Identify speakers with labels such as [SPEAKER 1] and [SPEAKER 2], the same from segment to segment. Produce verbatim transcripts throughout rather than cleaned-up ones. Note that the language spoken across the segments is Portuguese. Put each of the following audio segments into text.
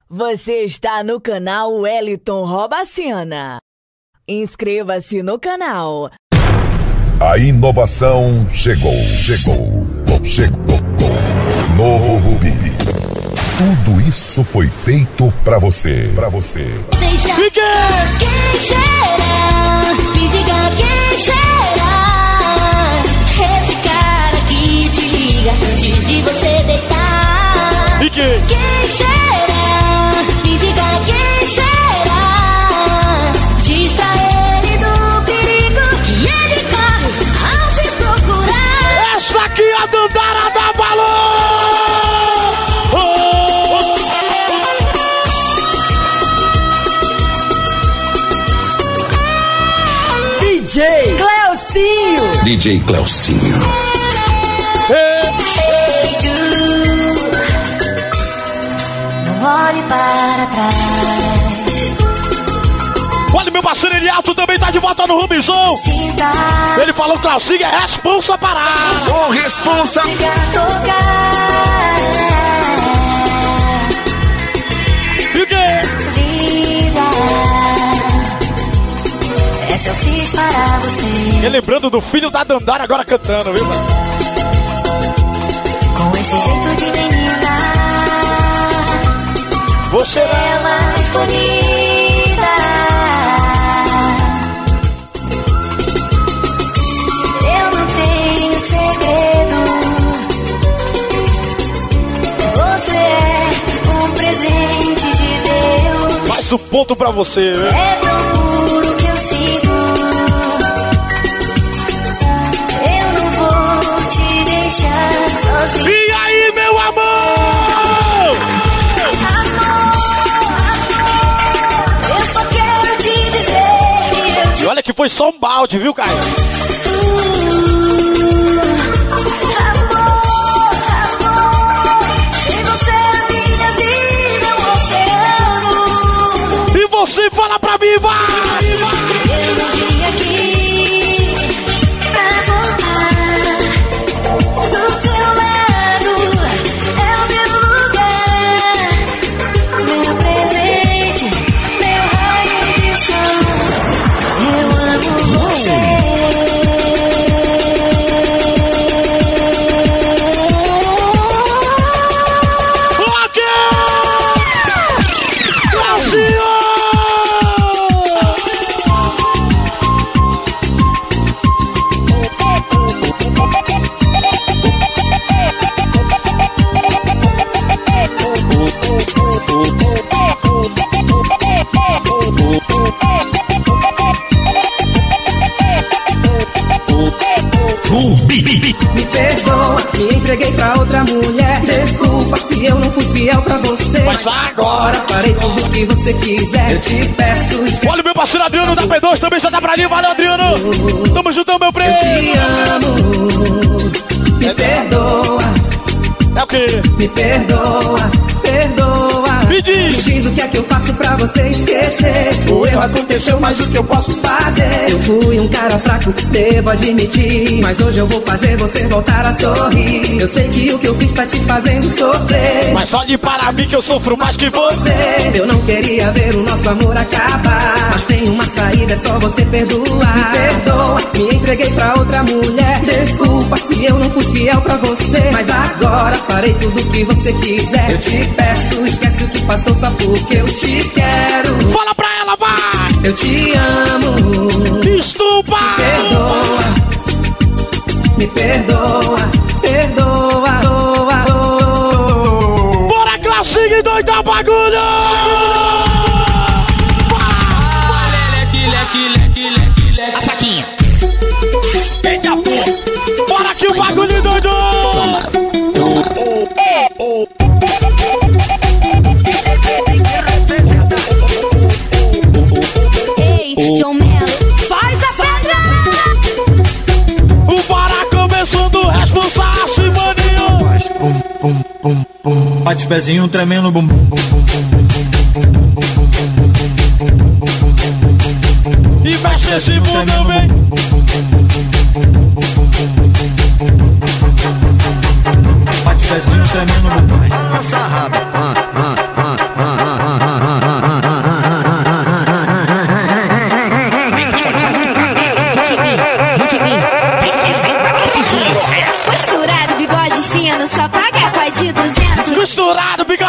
[SPEAKER 1] Você está no canal Wellington Rouba a Cena. Inscreva-se no canal.
[SPEAKER 2] A inovação chegou, chegou, chegou. Novo Rubi. Tudo isso foi feito pra você, pra você.
[SPEAKER 3] Deixa
[SPEAKER 4] Fique!
[SPEAKER 3] Quem será? Me diga quem será? Esse cara que te liga antes de você deitar.
[SPEAKER 4] Fique!
[SPEAKER 3] Quem será? Me diga quem será? Diz pra ele do perigo que ele corre ao te procurar.
[SPEAKER 4] Essa aqui é a Dandara da Valor! Oh!
[SPEAKER 1] D J Cleucinho.
[SPEAKER 5] D J Cleucinho.
[SPEAKER 4] Hey.
[SPEAKER 3] Ei, tu, não olhe para trás.
[SPEAKER 4] Olha, meu parceiro Elialto também tá de volta no Rubizão.
[SPEAKER 3] Sinta,
[SPEAKER 4] Ele falou que o Cleucinho é responsa parada.
[SPEAKER 5] Ô, responsa!
[SPEAKER 3] chega a tocar.
[SPEAKER 4] Fique!
[SPEAKER 3] Vida, essa eu fiz para você.
[SPEAKER 4] E lembrando do filho da Dandara agora cantando, viu?
[SPEAKER 3] Com esse jeito de menina,
[SPEAKER 4] Você
[SPEAKER 3] é mais bonita. Eu não tenho segredo. Você é um presente de Deus.
[SPEAKER 4] faz o ponto pra você, viu?
[SPEAKER 3] É tão puro que eu sinto. Eu não vou te deixar sozinho.
[SPEAKER 4] E aí, meu amor?
[SPEAKER 3] Eu só quero te dizer que eu te
[SPEAKER 4] E olha que foi só um balde, viu, Caio?
[SPEAKER 3] Amor, amor, sem você a minha vida é um oceano.
[SPEAKER 4] E você fala pra mim, vai!
[SPEAKER 3] Eu não vim aqui pra voltar. Do seu lado é o meu lugar, meu presente, meu raio de sol. Eu amo você.
[SPEAKER 4] Ok! Cleucinho!
[SPEAKER 6] Me perdoa, me entreguei pra outra mulher. Desculpa se eu não fui fiel pra você.
[SPEAKER 4] Mas agora...
[SPEAKER 6] Farei tudo o que você quiser. Eu te peço, esquece.
[SPEAKER 4] Olha o meu parceiro Adriano da P dois também já tá pra ali. Valeu, Adriano! Tamo juntão, meu
[SPEAKER 6] Eu
[SPEAKER 4] preto!
[SPEAKER 6] te amo. Me perdoa,
[SPEAKER 4] É o quê?
[SPEAKER 6] me perdoa, perdoa.
[SPEAKER 4] Me diz!
[SPEAKER 6] Me diz o que é que eu faço pra você esquecer. O erro aconteceu, mas o que eu posso fazer? Eu fui um cara fraco, devo admitir. Mas hoje eu vou fazer você voltar a sorrir. Eu sei que o que eu fiz tá te fazendo sofrer.
[SPEAKER 4] Mas olhe para mim que eu sofro mais que você.
[SPEAKER 6] Eu não queria ver o nosso amor acabar, mas tem uma saída, é só você perdoar. Me perdoa, me entreguei pra outra mulher. Desculpa se eu não fui fiel pra você, mas agora farei tudo o que você quiser. Eu te peço, esquece o que passou só porque eu te quero.
[SPEAKER 4] Fala pra ela, vai!
[SPEAKER 6] Eu te amo.
[SPEAKER 4] Estupa!
[SPEAKER 6] Perdoa, me perdoa, perdoa.
[SPEAKER 4] Bora, Cleucinho, doida bagulho!
[SPEAKER 5] A faquinha.
[SPEAKER 4] Eita, pô! Bora que o bagulho doido!
[SPEAKER 3] Ei, John Mello, faz a pedra.
[SPEAKER 4] O Pará começando, responsável, se maninho!
[SPEAKER 7] Faz pum, pum, pum, pum. Bate o pezinho tremendo, bum, bum, bum, bum, bum, bum, bum, bum, bum, bum, bum, bum, bum.
[SPEAKER 4] E mexe esse bundão, vem!
[SPEAKER 7] Bate o pezinho tremendo, bum, bum.
[SPEAKER 5] Balança a raba. Ah, ah, ah, ah, ah.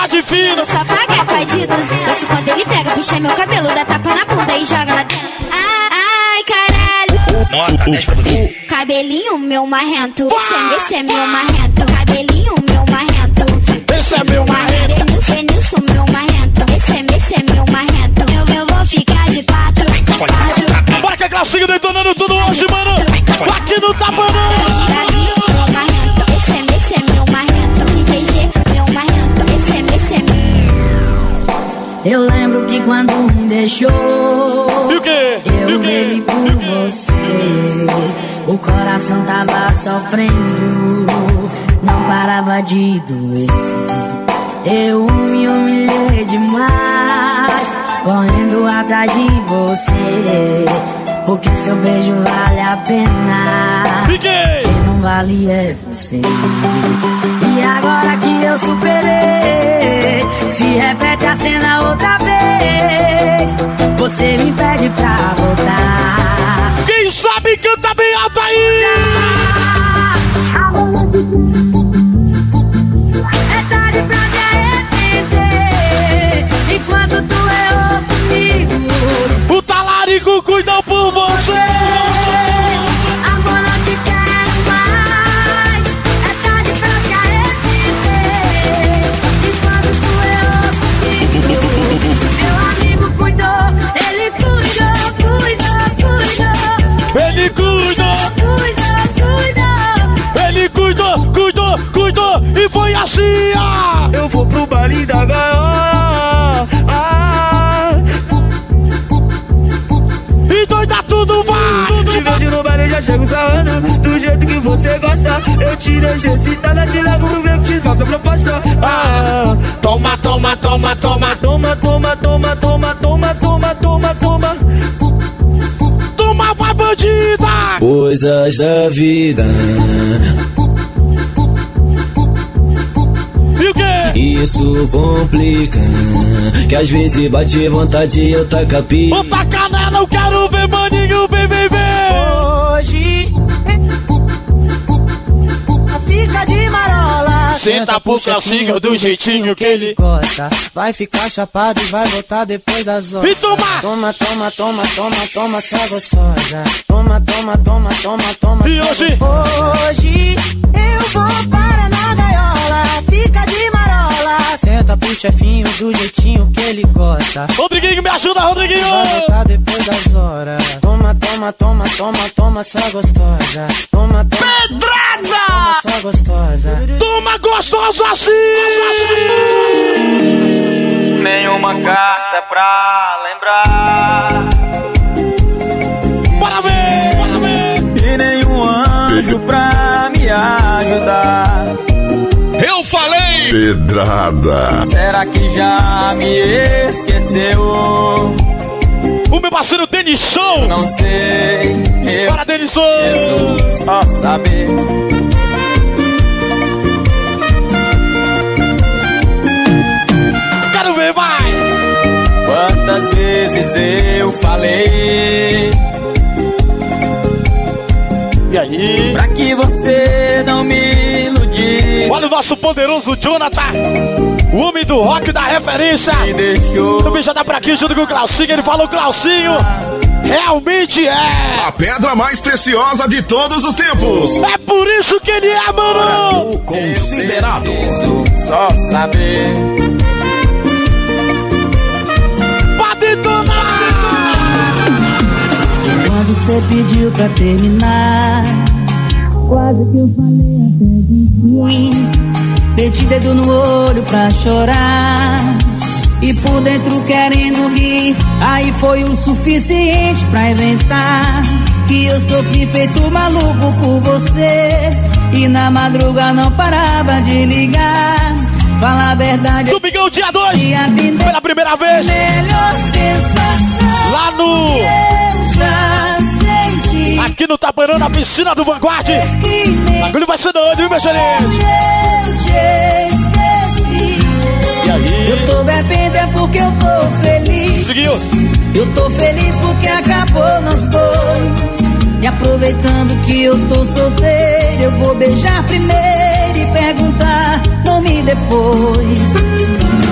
[SPEAKER 4] bigode fino.
[SPEAKER 3] Só paga pai de duzentos. Gosto quando ele pega, puxa meu cabelo, dá tapa na bunda e joga lá dentro. Ai, caralho.
[SPEAKER 5] Nota dez pra você.
[SPEAKER 3] Cabelinho meu marrento. Esse é, esse é meu marrento. Cabelinho meu marrento.
[SPEAKER 4] Esse é meu marrento.
[SPEAKER 3] Denilson, Denilson, meu marrento. Esse é, esse é meu marrento. Eu, eu vou ficar de quatro. quatro.
[SPEAKER 4] Bora que é clássico detonando tudo hoje, mano. Aqui no Tapanã.
[SPEAKER 3] Brasil, meu marrento. Esse é, esse é meu marrento. D J G, meu marrento. Esse é, esse é meu.
[SPEAKER 8] Eu lembro que quando me deixou,
[SPEAKER 4] E o quê?
[SPEAKER 8] eu
[SPEAKER 4] E o quê?
[SPEAKER 8] bebi por você. O coração tava sofrendo, não parava de doer. Eu me humilhei demais, correndo atrás de você, porque seu beijo vale a pena.
[SPEAKER 4] Fiquei!
[SPEAKER 8] Quem não vale é você. E agora que eu superei, se repete a cena outra vez. Você me pede pra voltar.
[SPEAKER 4] Quem sabe canta bem alto aí!
[SPEAKER 8] É tarde pra se arrepender, enquanto tu errou comigo.
[SPEAKER 4] O talarico cuidou por você!
[SPEAKER 8] Amor, não te quero mais. É tarde pra se arrepender, enquanto tu errou comigo. Meu amigo cuidou, ele cuidou, cuidou, cuidou.
[SPEAKER 4] Ele cuidou!
[SPEAKER 8] Cuidou, cuidou.
[SPEAKER 4] Ele cuidou, cuidou, cuidou! E foi assim, ó!
[SPEAKER 9] Eu vou pro baile da gaiola. Ah,
[SPEAKER 4] E doida tudo vai!
[SPEAKER 9] te vejo no baile, já chego sarrando do jeito que você gosta. Eu te deixo excitada, te levo pro meio que te faço a proposta. Ah,
[SPEAKER 4] Toma, toma, toma, toma!
[SPEAKER 9] toma, toma, toma, toma, toma, toma, toma, toma.
[SPEAKER 4] Toma, vai bandida!
[SPEAKER 10] Coisas da vida,
[SPEAKER 4] E o quê?
[SPEAKER 10] isso complica, que às vezes bate vontade e eu taca pica.
[SPEAKER 4] Bota canela, eu quero ver maninho, vem, vem, vem!
[SPEAKER 6] Hoje fica de marola.
[SPEAKER 4] Senta pro calcinho do jeitinho que ele...
[SPEAKER 6] gosta. Vai ficar chapado e vai voltar depois das horas.
[SPEAKER 4] E toma!
[SPEAKER 6] Toma, toma, toma, toma, toma, sua gostosa. Toma, toma, toma, toma, toma,
[SPEAKER 4] E
[SPEAKER 6] sua
[SPEAKER 4] hoje?
[SPEAKER 6] gostosa. Hoje eu vou para na gaiola. Fica de marola. Senta pro chefinho do jeitinho que ele gosta.
[SPEAKER 4] Rodriguinho, me ajuda, Rodriguinho!
[SPEAKER 6] Vai voltar depois das horas. Toma, toma, toma, toma, toma, sua gostosa. Toma, toma,
[SPEAKER 4] Pedrada!
[SPEAKER 6] toma, sua gostosa.
[SPEAKER 4] Toma gostoso assim!
[SPEAKER 9] Nenhuma carta pra lembrar.
[SPEAKER 4] Bora ver, bora ver!
[SPEAKER 10] E nenhum anjo pra me ajudar.
[SPEAKER 5] Eu falei!
[SPEAKER 2] Pedrada.
[SPEAKER 10] Será que já me esqueceu?
[SPEAKER 4] O meu parceiro Denis Show!
[SPEAKER 10] Não sei. Eu
[SPEAKER 4] Bora, Denis Show!
[SPEAKER 10] preciso só saber.
[SPEAKER 4] Quero ver, vai!
[SPEAKER 10] Quantas vezes eu falei
[SPEAKER 4] E aí?
[SPEAKER 10] pra que você não me iludisse?
[SPEAKER 4] Olha o nosso poderoso Jonathan! O homem do rock da referência!
[SPEAKER 10] Me deixou.
[SPEAKER 4] Também já tá por aqui junto com o Claucinho. Ele falou, Claucinho, realmente é!
[SPEAKER 2] A pedra mais preciosa de todos os tempos.
[SPEAKER 4] É por isso que ele é, mano!
[SPEAKER 5] Considerado.
[SPEAKER 10] Preciso só saber.
[SPEAKER 4] Pode detonar!
[SPEAKER 8] Quando você pediu pra terminar, quase que eu falei até de ruim. Meti dedo no olho pra chorar e por dentro querendo rir. Aí foi o suficiente pra inventar que eu sofri feito maluco por você. E na madruga não parava de ligar. Fala a verdade,
[SPEAKER 4] Domingão, dia dois,
[SPEAKER 8] te atender.
[SPEAKER 4] pela primeira vez,
[SPEAKER 8] Melhor sensação
[SPEAKER 4] lá no...
[SPEAKER 8] eu já senti.
[SPEAKER 4] Aqui no Tapanã, na piscina do Vanguard.
[SPEAKER 8] Que
[SPEAKER 4] O
[SPEAKER 8] nem
[SPEAKER 4] bagulho vai ser doido, viu, meu gerente?
[SPEAKER 8] eu te esqueci.
[SPEAKER 4] E aí?
[SPEAKER 8] Eu tô bebendo é porque eu tô feliz.
[SPEAKER 4] Seguiu.
[SPEAKER 8] Eu tô feliz porque acabou nós dois. E aproveitando que eu tô solteiro, eu vou beijar primeiro e perguntar nome depois.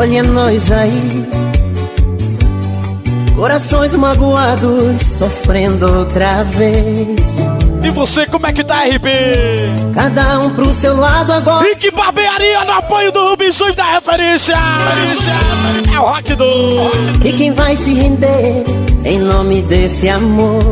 [SPEAKER 11] Olha nós aí, corações magoados, sofrendo outra vez.
[SPEAKER 4] E você, como é que tá, R B?
[SPEAKER 11] Cada um pro seu lado agora.
[SPEAKER 4] E que barbearia no apoio do Rubinson da referência. referência. É o rock do...
[SPEAKER 11] E quem vai se render em nome desse amor?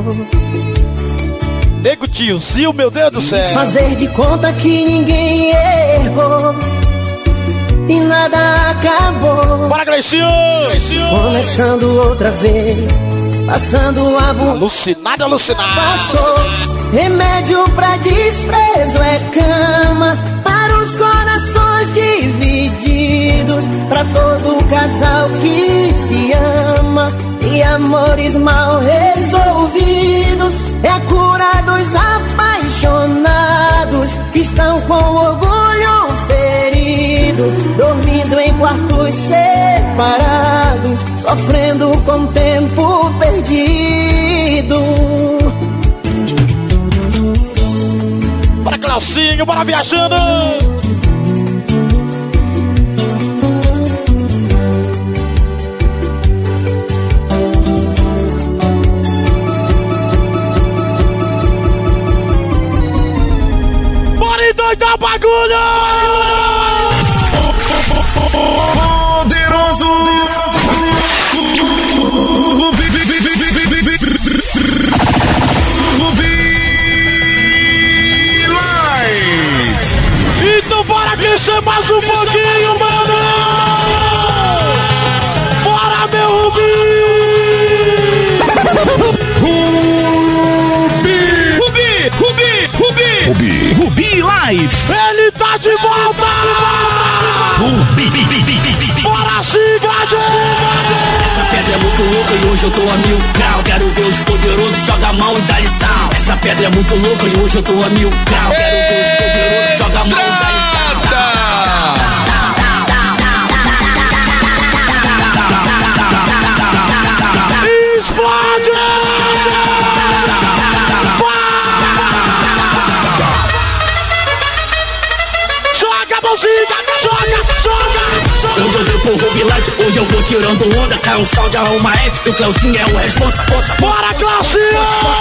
[SPEAKER 4] Nego tiozinho, meu Deus do céu.
[SPEAKER 11] Fazer de conta que ninguém errou e nada acabou.
[SPEAKER 4] Bora, Gleicinho!
[SPEAKER 11] Começando outra vez, passando a bu...
[SPEAKER 4] Alucinado, alucinado.
[SPEAKER 11] Passou, remédio pra desprezo é cama para os corações divididos, pra todo casal que se ama e amores mal resolvidos. É a cura dos apaixonados que estão com orgulho ferido, dormindo em quartos separados, sofrendo com o tempo perdido.
[SPEAKER 4] Bora, Glaucinho, bora viajando! Doida bagulho!
[SPEAKER 2] Poderoso!
[SPEAKER 4] Então bora aquecer mais um pouquinho, mano! Bora, meu Rubi! Rubi! Rubi! Rubi!
[SPEAKER 5] Rubi! Rubi Live!
[SPEAKER 4] Ele tá de volta!
[SPEAKER 5] Rubi!
[SPEAKER 4] Bora, siga, gente!
[SPEAKER 10] Essa pedra é muito louca e hoje eu tô a mil grau. Quero ver os poderosos, joga a mão e dá lição. Essa pedra é muito louca e hoje eu tô a mil grau. Quero ver os poderosos, joga a mão e dá lição.
[SPEAKER 4] Explode! Joga a mãozinha, joga, joga, joga!
[SPEAKER 10] Eu joguei pro Rubi Light, hoje eu vou tirando onda. Cai um sound, arruma F, e o Cleucinho é o responsa, força,
[SPEAKER 4] bora, Cleucinho!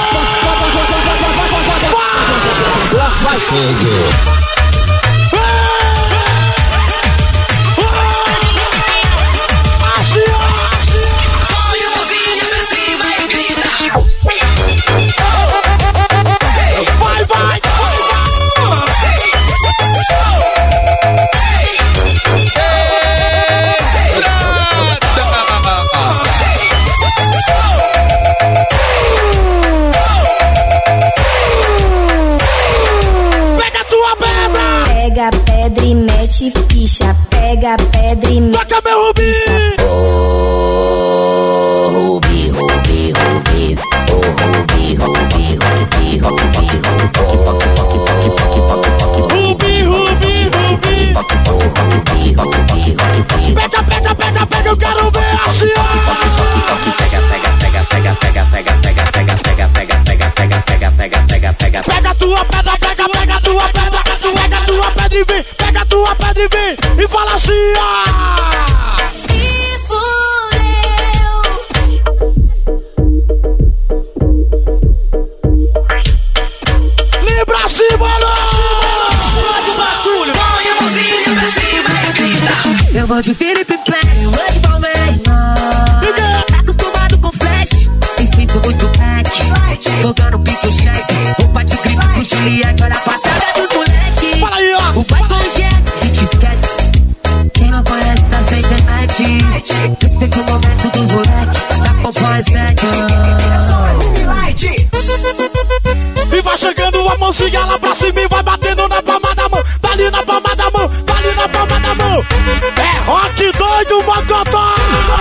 [SPEAKER 10] Vai fogo!
[SPEAKER 4] Vai, vai! Pega a tua pedra!
[SPEAKER 3] Pega a pedra e mete ficha. Pega a pedra e mete
[SPEAKER 4] Toca, meu Rubi!
[SPEAKER 10] Oh, Rubi, Rubi, Rubi. Oh, Rubi, Rubi, Rubi, Rubi,
[SPEAKER 4] Rubi, Rubi, Rubi! Pega, pega, pega, pega, eu quero ver assim!
[SPEAKER 10] Pega, pega, pega, pega, pega, pega, pega, pega, pega, pega, pega, pega, pega, pega, pega, pega.
[SPEAKER 4] Pega a tua pedra, pega, pega a tua pedra, pega a tua pedra e vem, pega a tua pedra e vem, e fala assim, ah!
[SPEAKER 3] e fudeu.
[SPEAKER 4] Libra assim, mano!
[SPEAKER 10] Explode o bagulho, põe a mãozinha pra cima e grita.
[SPEAKER 6] Eu vou de Felipe Play, eu vou de Palmeiras. Tá acostumado com flash, me sinto muito hack. Focando pico cheque, roupa de grife com Juliette. Olha a passada dos moleque.
[SPEAKER 4] Fala aí, ó!
[SPEAKER 6] O pai com jet, e te esquece. Quem não conhece tá sem internet. Respeita o momento dos moleque, da pompa é sete.
[SPEAKER 4] E vai chegando a mãozinha lá pra cima e vai batendo na palma da mão. Tá ali na palma da mão, tá ali na palma da mão. É rock doido, Mocotó!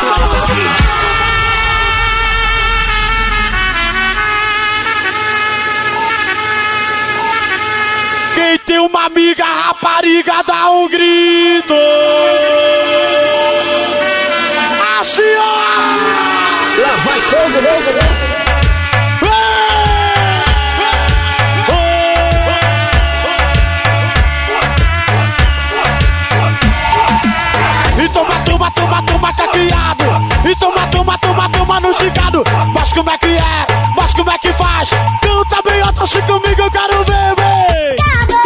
[SPEAKER 4] Quem tem uma amiga rapariga dá um grito. Assim, ó!
[SPEAKER 10] Lá vai fogo, fogo, fogo.
[SPEAKER 4] E toma, toma, toma, toma caqueado. E toma, toma, toma, toma no gigado. Mas como é que é? Mas como é que faz? Canta bem alto assim comigo, eu quero ver, vem.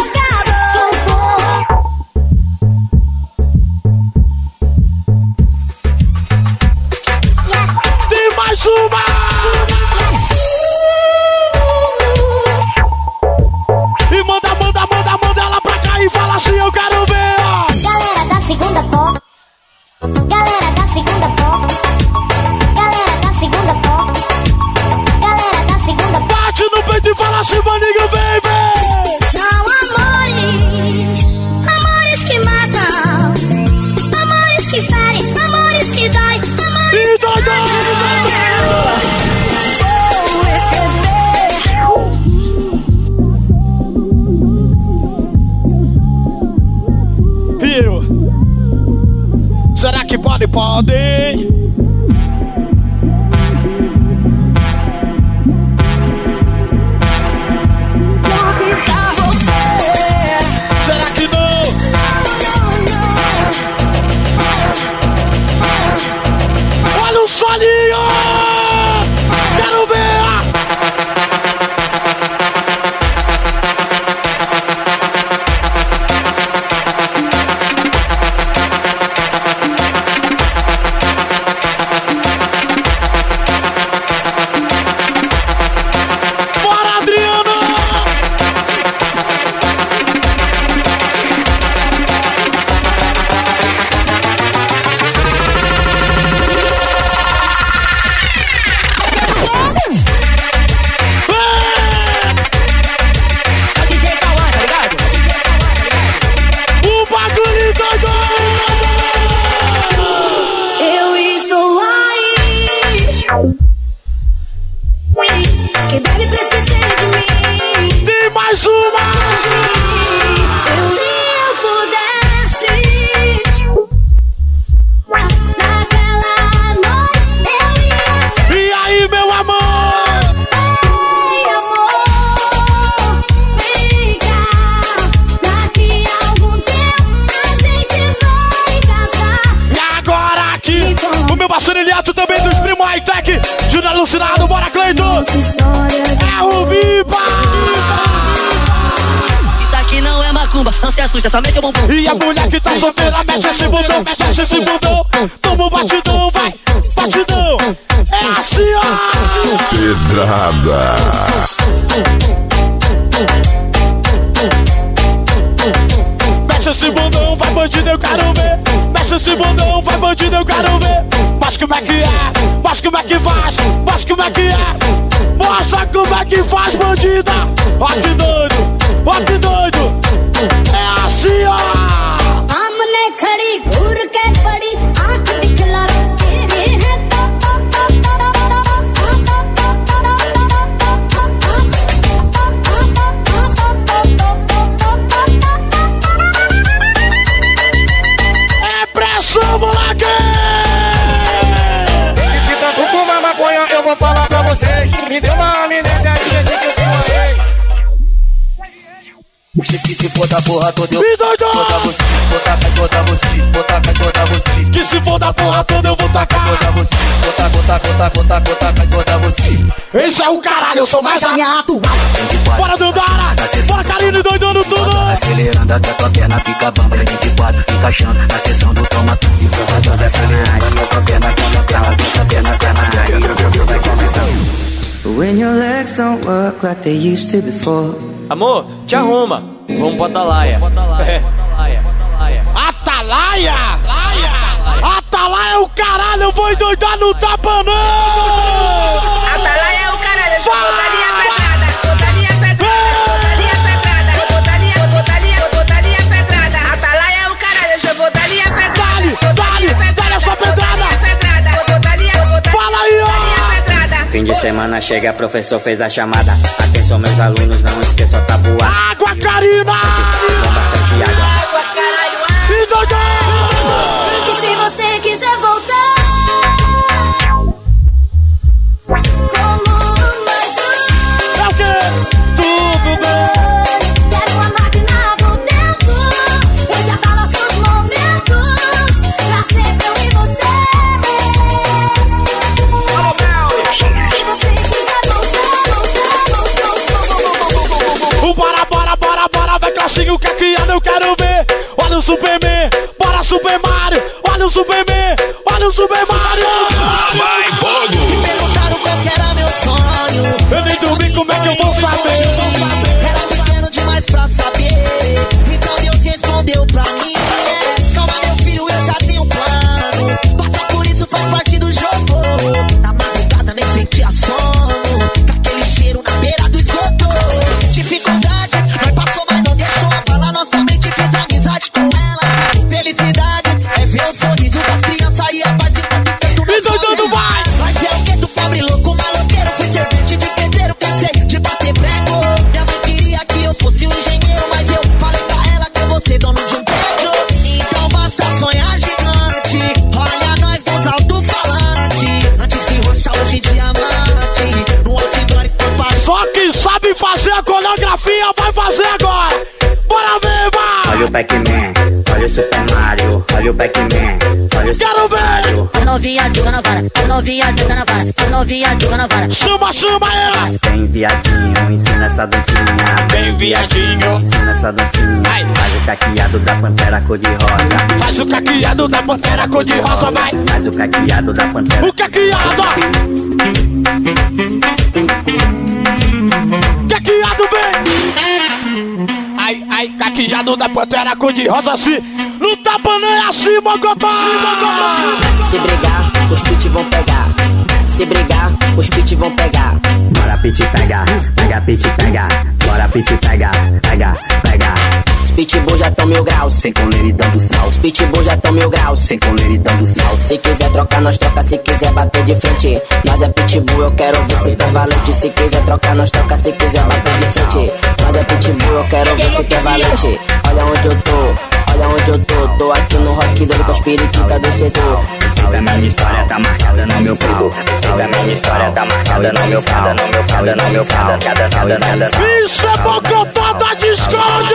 [SPEAKER 4] Tem mais uma. E manda, manda, manda, manda ela pra cá e fala assim, eu quero ver, ó.
[SPEAKER 3] Galera da segunda pó. Galera da segunda pó. Galera da segunda pó. Galera da segunda pó.
[SPEAKER 4] Bate no peito e fala assim, maninho, vem, vem.
[SPEAKER 3] São amores, amores que matam, amores que ferem, amores que dói, amores
[SPEAKER 4] e dói, dói, e eu? Será que pode, pode? Será que não? Olha o solinho! Quero ver! Bora, Adriano! O bagulho doido!
[SPEAKER 3] Eu estou aí. Quem deve pra esquecer de mim?
[SPEAKER 4] Tem mais uma!
[SPEAKER 3] Se eu pudesse, naquela noite eu ia te.
[SPEAKER 4] E aí, meu amor?
[SPEAKER 3] Ei, amor, fica. Daqui a algum tempo a gente vai casar.
[SPEAKER 4] E agora aqui, o meu parceiro Eliato também dos primos high-tech. Júnior Alucinado, bora, Cleiton!
[SPEAKER 3] Essa história
[SPEAKER 4] É o Viva!
[SPEAKER 10] Isso aqui não é macumba, não se assusta, somente é bumbum.
[SPEAKER 4] E a mulher que tá solteira, mexe esse bundão, mexe esse bundão. Toma o batidão, vai, batidão. É assim, ó.
[SPEAKER 2] Pedrada.
[SPEAKER 4] Mexe esse bundão, vai bandido, eu quero ver. Mexe esse bundão, vai bandido, eu quero ver. Mas como é que é? Mas como é que faz? Mas como é que é? Mostra como é que faz, bandida. Ó que doido, ó que doido. É assim, ó.
[SPEAKER 3] हमने खड़ी घूर के पड़ी आंख दिखला तेरी है तो तो तो
[SPEAKER 4] É pressão, moleque!
[SPEAKER 9] Se tanto fumar maconha, eu vou falar pra vocês. Me deu uma amnésia e desse que eu demorei.
[SPEAKER 10] Que se for da porra toda eu
[SPEAKER 4] Me doido!
[SPEAKER 10] toda vocês, vou tacar toda vocês, vou tacar toda vocês.
[SPEAKER 4] Que se for da porra toda eu vou tacar.
[SPEAKER 10] Toda vocês, vou tacar, vou tacar, vou tacar, vou tacar, vou tacar toda vocês.
[SPEAKER 4] Esse é o caralho, eu sou mais a minha atual. Bora, Dandara! Bora, Karine, doidando tudo!
[SPEAKER 10] Acelerando até tua perna fica bamba. vinte e quatro, encaixando na sessão do toma tudo. Acelerando, tua perna começando, tua perna começando. Vai começando.
[SPEAKER 6] When your legs don't work like they used to before.
[SPEAKER 12] Amor, te arruma. Vamos pro Atalaia.
[SPEAKER 4] É. Atalaia! Atalaia é o caralho, eu vou endoidar no tapa não!
[SPEAKER 13] Atalaia é o caralho, eu botaria pedrada, botaria pedrada, botaria pedrada, botaria, botaria, botaria pedrada. Atalaia é o caralho, eu botaria pedrada.
[SPEAKER 4] Dale, dale, dale essa pedrada! Fala aí, ó!
[SPEAKER 14] Fim de semana chega, professor fez a chamada. Atenção meus alunos, não esqueça a tabuada.
[SPEAKER 4] Água, Karina!
[SPEAKER 14] Com bastante água.
[SPEAKER 13] Água, caralho,
[SPEAKER 4] e doidão!
[SPEAKER 3] que se você quiser voltar como mais um.
[SPEAKER 4] É o quê? Tudo bem!
[SPEAKER 3] Quero uma máquina do tempo, resgatar nossos momentos, pra sempre eu e você.
[SPEAKER 4] baixinho caqueado, eu quero ver. Olha o Superman, bora Super Mario. Olha o Superman, olha o Super Mario.
[SPEAKER 5] Vai, fogo!
[SPEAKER 15] Me perguntaram qual que era meu sonho.
[SPEAKER 4] Eu nem dormi, como é que eu vou saber?
[SPEAKER 15] Era pequeno demais pra saber. Então Deus respondeu pra mim. Calma, meu filho, eu já tenho um plano. Passar por isso faz parte do jogo. Na madrugada nem sentia sono. Com aquele cheiro na beira do esgoto. Dificuldade, nós passou, mas não deixou abalar nossa mente. Fiz amizade com ela. Felicidade é ver o sorriso das crianças e a paz de tanto canto na favela. Mas é o gueto, pobre, louco, maloqueiro. Fui servente de pedreiro, cansei de bater prego. Minha mãe queria que eu fosse um engenheiro, mas eu falei pra ela que eu vou ser dono de um prédio. Então basta sonhar gigante. Olha nós dos alto-falantes. Antes que roxa, hoje diamante. No outdoor e foi.
[SPEAKER 4] Só quem sabe fazer a coreografia vai fazer agora. Bora ver, vai!
[SPEAKER 14] Olha o Pac-Man, olha o Super Mario. Olha o Pac-Man, olha o Super
[SPEAKER 4] Quero ver!
[SPEAKER 14] Mario.
[SPEAKER 3] A novinha joga na vara, a novinha joga na vara, a novinha joga na vara.
[SPEAKER 4] Chama, chama ela!
[SPEAKER 14] Vem viadinho, ensina essa dancinha.
[SPEAKER 4] Vem viadinho,
[SPEAKER 14] ensina essa dancinha.
[SPEAKER 4] Vai.
[SPEAKER 14] Faz o caqueado da pantera cor-de-rosa.
[SPEAKER 4] Faz o caqueado da pantera cor-de-rosa, vai!
[SPEAKER 14] Faz o caqueado da pantera.
[SPEAKER 4] O caqueado, ó! Caqueado, vem! Ai, ai, caqueado da pantera cor-de-rosa, assim! No tapa nem assim, mogotó!
[SPEAKER 16] Se brigar, os pit vão pegar. Se brigar, os pit vão pegar.
[SPEAKER 14] Bora pit pega, pega pit pega. Bora pit pega, pega, pega.
[SPEAKER 16] Os pitbull já tão mil graus,
[SPEAKER 14] sem coleridão do sal.
[SPEAKER 16] os pitbull já tão mil graus.
[SPEAKER 14] Sem coleridão do sal.
[SPEAKER 16] Se quiser trocar, nós troca. Se quiser bater de frente, nós é pitbull, eu quero ver se tá valente. Se quiser trocar, nós troca. Se quiser bater de frente, nós é pitbull, eu quero ver se tá valente. Olha onde eu tô, olha onde eu tô. Tô aqui no rock doido com as periquitas do setor.
[SPEAKER 14] Escuta, minha história tá marcada no meu pau. Escuta, minha história tá marcada no meu pau. No meu pau, no meu pau. Cada, cada, cada.
[SPEAKER 4] Isso é bocotó da discórdia!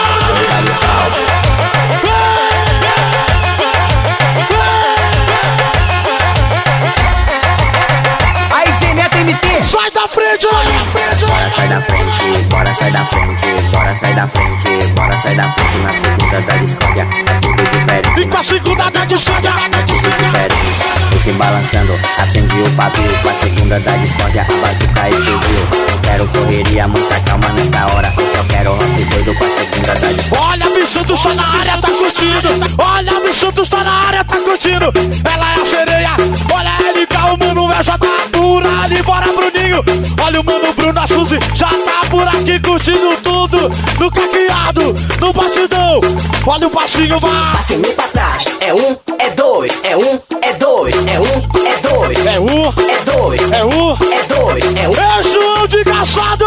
[SPEAKER 16] Aí, J Neto M T.
[SPEAKER 4] Sai da frente,
[SPEAKER 14] Bora sai da frente, bora sai da frente, bora sai da frente, bora sai da frente. Na segunda da discórdia é tudo diferente.
[SPEAKER 4] E com a segunda da discórdia é tudo
[SPEAKER 14] diferente. E se balançando, acendi o pavio. Com a segunda da discórdia, a bazuca explodiu. Não quero correria, muita calma nessa hora. Só quero rock doido com a segunda da discórdia.
[SPEAKER 4] Olha, a Bichuto está na área, tá curtindo. Olha, a Bichuto está na área, tá curtindo. Ela é a sereia, olha a L K, o mano já tá por ali. Bora, Bruninho. Olha o mano Bruno, a Suzy já tá por aqui curtindo tudo. No caqueado, no batidão. Olha o passinho, vai.
[SPEAKER 16] Passinho pra trás, é um, é dois, é um, é dois, é um, é dois.
[SPEAKER 4] É um,
[SPEAKER 16] é dois,
[SPEAKER 4] é um,
[SPEAKER 16] é dois, é um.
[SPEAKER 4] É João de Caçado.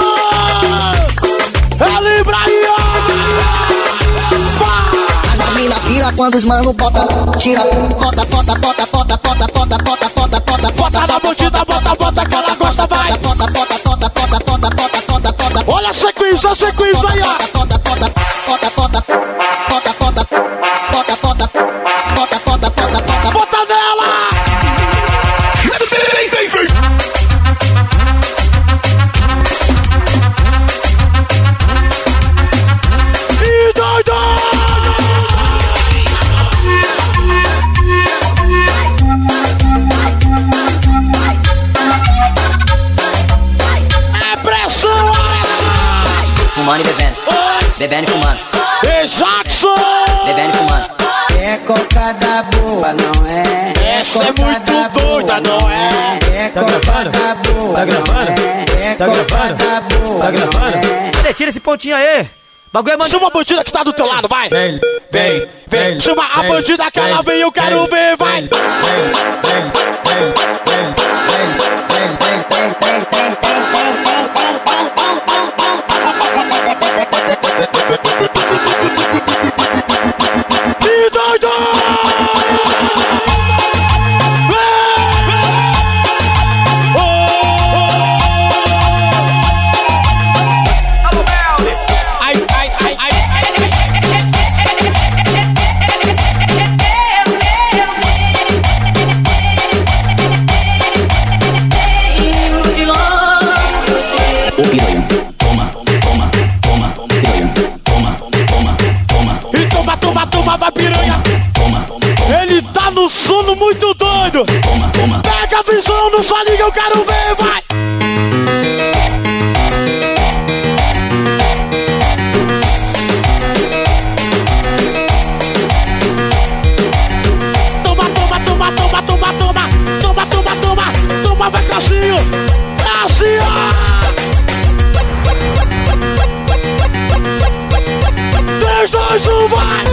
[SPEAKER 4] É Libra aí, ó.
[SPEAKER 15] As mina pira quando os mano bota, tira, bota, bota, bota, bota, bota, bota, bota, bota, bota, bota,
[SPEAKER 4] bota na bandida, bota, bota, que ela gosta, vai.
[SPEAKER 15] Bota, bota, bota, bota, bota, bota, bota, bota.
[SPEAKER 4] Olha a sequência, a sequência aí, ó.
[SPEAKER 15] Bota, bota, bota, bota, bota, bota, bota, bota, bota, bota, bota, bota,
[SPEAKER 4] bota nela. E doido. É pressão.
[SPEAKER 16] Fumando e bebendo, bebendo e fumando.
[SPEAKER 4] E Jackson.
[SPEAKER 16] Bebendo e fumando.
[SPEAKER 8] É cocada boa, não é?
[SPEAKER 4] Essa é muito doida, não é?
[SPEAKER 8] É cocada boa,
[SPEAKER 17] tá gravando?
[SPEAKER 8] É
[SPEAKER 17] tá gravando?
[SPEAKER 8] boa,
[SPEAKER 17] tá gravando? Cadê? Tira esse pontinho aí. Bagulho é mano.
[SPEAKER 4] Chama a bandida que tá do teu lado, vai.
[SPEAKER 17] Vem,
[SPEAKER 4] vem, vem. Chama a bandida que ela vem, eu quero ver, vai. E doido! Ai, ai, ai, ai. muito doido.
[SPEAKER 10] Toma, toma.
[SPEAKER 4] Pega a visão, não só liga, eu quero ver, vai. Toma, toma, toma, toma, toma, toma. Toma, toma, toma. Toma, vai, Cassinho. É assim, ó. três, dois, um, vai.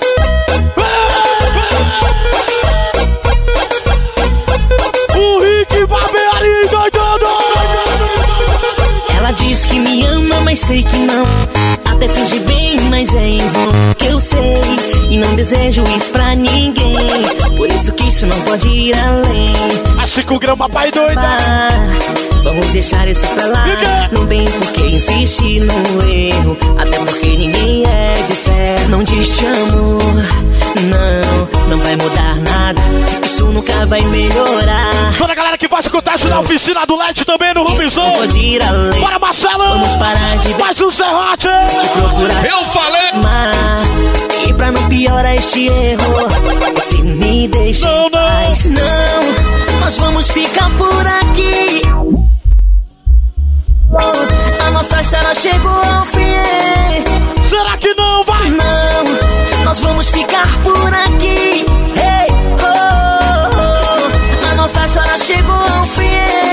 [SPEAKER 4] O Rick Barbearia doidando.
[SPEAKER 18] Ela diz que me ama, mas sei que não. Até finge bem, mas é em vão. Que eu sei e não desejo isso pra ninguém. Por isso que isso não pode ir além.
[SPEAKER 4] A cinco gramas, pai doida.
[SPEAKER 18] Ah, vamos deixar isso pra lá. Não tem por que insistir no erro. Até porque ninguém é de fé. Não diz te amo. Não, não vai mudar nada. Isso nunca vai melhorar.
[SPEAKER 4] Toda a galera que faz acontece na oficina do L E D também no Rubizão.
[SPEAKER 18] Pode ir além.
[SPEAKER 4] Bora, Marcelo.
[SPEAKER 18] Vamos parar de
[SPEAKER 4] mais um serrote.
[SPEAKER 10] Eu falei.
[SPEAKER 18] Amar. E pra não piorar este erro, você me deixa
[SPEAKER 4] não,
[SPEAKER 18] em paz. Não. não, nós vamos ficar por aqui. A nossa história chegou ao fim.
[SPEAKER 4] Será que não vai?
[SPEAKER 18] Não, nós vamos ficar por aqui. Hey, oh, oh, a nossa história chegou ao fim.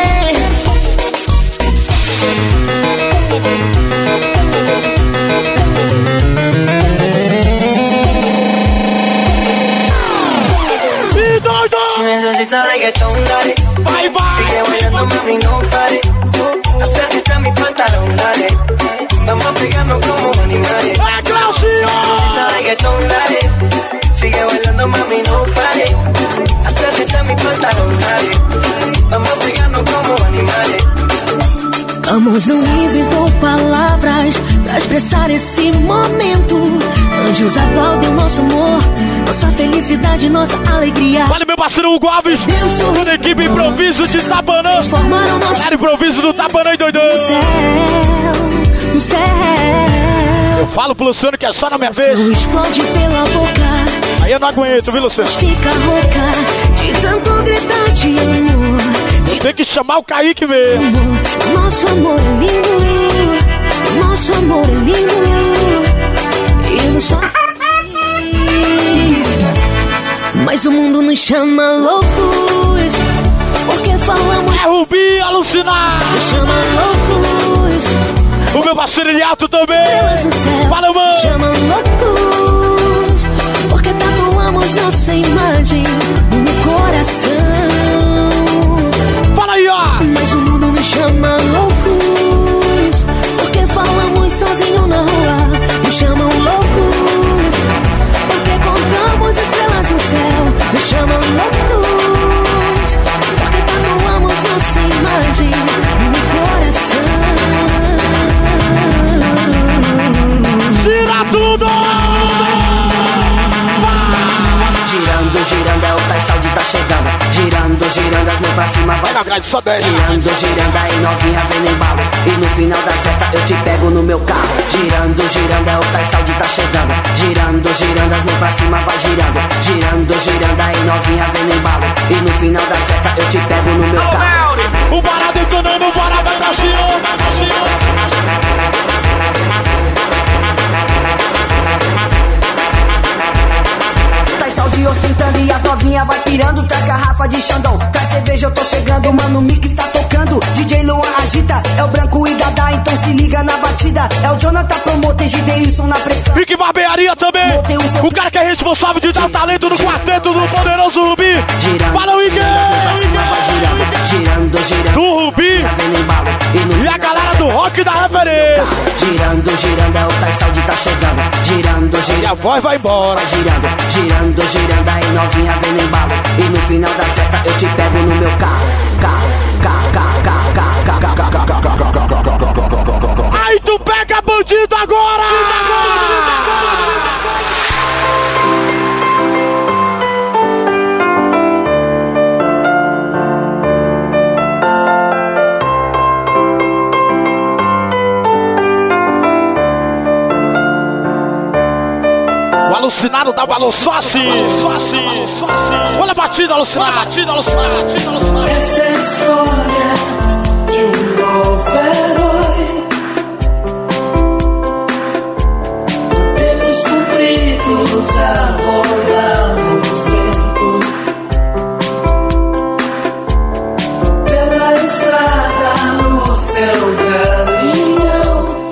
[SPEAKER 4] Me doido!
[SPEAKER 19] Si necesitas reggaetón, dale.
[SPEAKER 4] Vai, vai!
[SPEAKER 19] Sigue bailando, mami, no pare. Acércate a mi pantalón, dale. Vamos a pegarnos como animales.
[SPEAKER 4] ¡Eh, Claudio!
[SPEAKER 19] Necesitas reggaetón, dale. Sigue bailando, mami, no pare. Acércate a mi pantalón, dale. Vamos a pegarnos como animales.
[SPEAKER 18] Amores não níveis dou palavras pra expressar esse momento. Anjos aplaudem o nosso amor, nossa felicidade, nossa alegria.
[SPEAKER 4] Olha meu parceiro Hugo Alves, toda a equipe improviso de Tapanã. Galera, improviso do Tapanã e doidão.
[SPEAKER 18] No céu, no céu.
[SPEAKER 4] Eu falo pro Luciano que é só na minha vez.
[SPEAKER 18] Explode pela boca.
[SPEAKER 4] Aí eu não aguento, viu, Luciano?
[SPEAKER 18] Fica rouca de tanto gritar de amor.
[SPEAKER 4] Tem que chamar o Kaique mesmo.
[SPEAKER 18] Nosso amor é lindo, nosso amor é lindo. E não só mas o mundo nos chama loucos, porque falamos.
[SPEAKER 4] É Rubi, alucinar.
[SPEAKER 18] Nos chama loucos.
[SPEAKER 4] O meu parceiro Eliato também. Fala, mano.
[SPEAKER 18] Nos chama loucos, porque tatuamos nossa imagem no coração.
[SPEAKER 4] Fala aí, ó!
[SPEAKER 18] Mas o mundo nos chama loucos, porque falamos sozinho na rua. Nos chamam loucos, porque contamos estrelas no céu. Nos chamam loucos, porque tatuamos nossa imagem no coração.
[SPEAKER 4] Tira tudo!
[SPEAKER 19] Girando, girando, é o Tais Saúde tá chegando. Girando, girando, as mãos pra cima, vai
[SPEAKER 4] na grade, só dez.
[SPEAKER 19] Girando, girando, aí novinha vem no embalo. E no final da festa eu te pego no meu carro. Girando, girando, é o Tais Saúde tá chegando. Girando, girando, as mãos pra cima, vai girando. Girando, girando, aí novinha vem no embalo. E no final da festa eu te pego no meu carro.
[SPEAKER 4] O barato detonando, o barato vai pra cima, vai pra cima.
[SPEAKER 19] Saúde ostentando e as novinha vai pirando. Traz garrafa de Xandão, traz cerveja, eu tô chegando. Mano, o mix tá tocando, D J Luan agita. É o Branco e Dada, então se liga na batida. É o Jonathan Promoter, Gideilson na pressão.
[SPEAKER 4] Rick Barbearia também, o cara que é responsável de dar o talento no quarteto do poderoso Rubi. Fala, Rick!
[SPEAKER 19] Girando, girando,
[SPEAKER 4] do Rubi e a galera do rock da referência.
[SPEAKER 19] Girando, girando, é o Tais Saúde tá chegando. Girando, girando,
[SPEAKER 4] e a voz vai embora.
[SPEAKER 19] Girando, girando, girando, aí novinha vem no embalo. E no final da festa eu te pego no meu carro. Carro, carro, carro, carro, carro, carro, carro, carro, carro, carro.
[SPEAKER 4] Aí tu pega bandido agora! Bandido agora! alucinado, dá valor só assim. Só assim, só assim. Olha a batida, alucinado. Olha a batida, alucinado. Batida, alucinado.
[SPEAKER 20] Essa é a história de um novo herói. Dedos compridos a rolar nos ventos. Pela estrada no céu galinhão.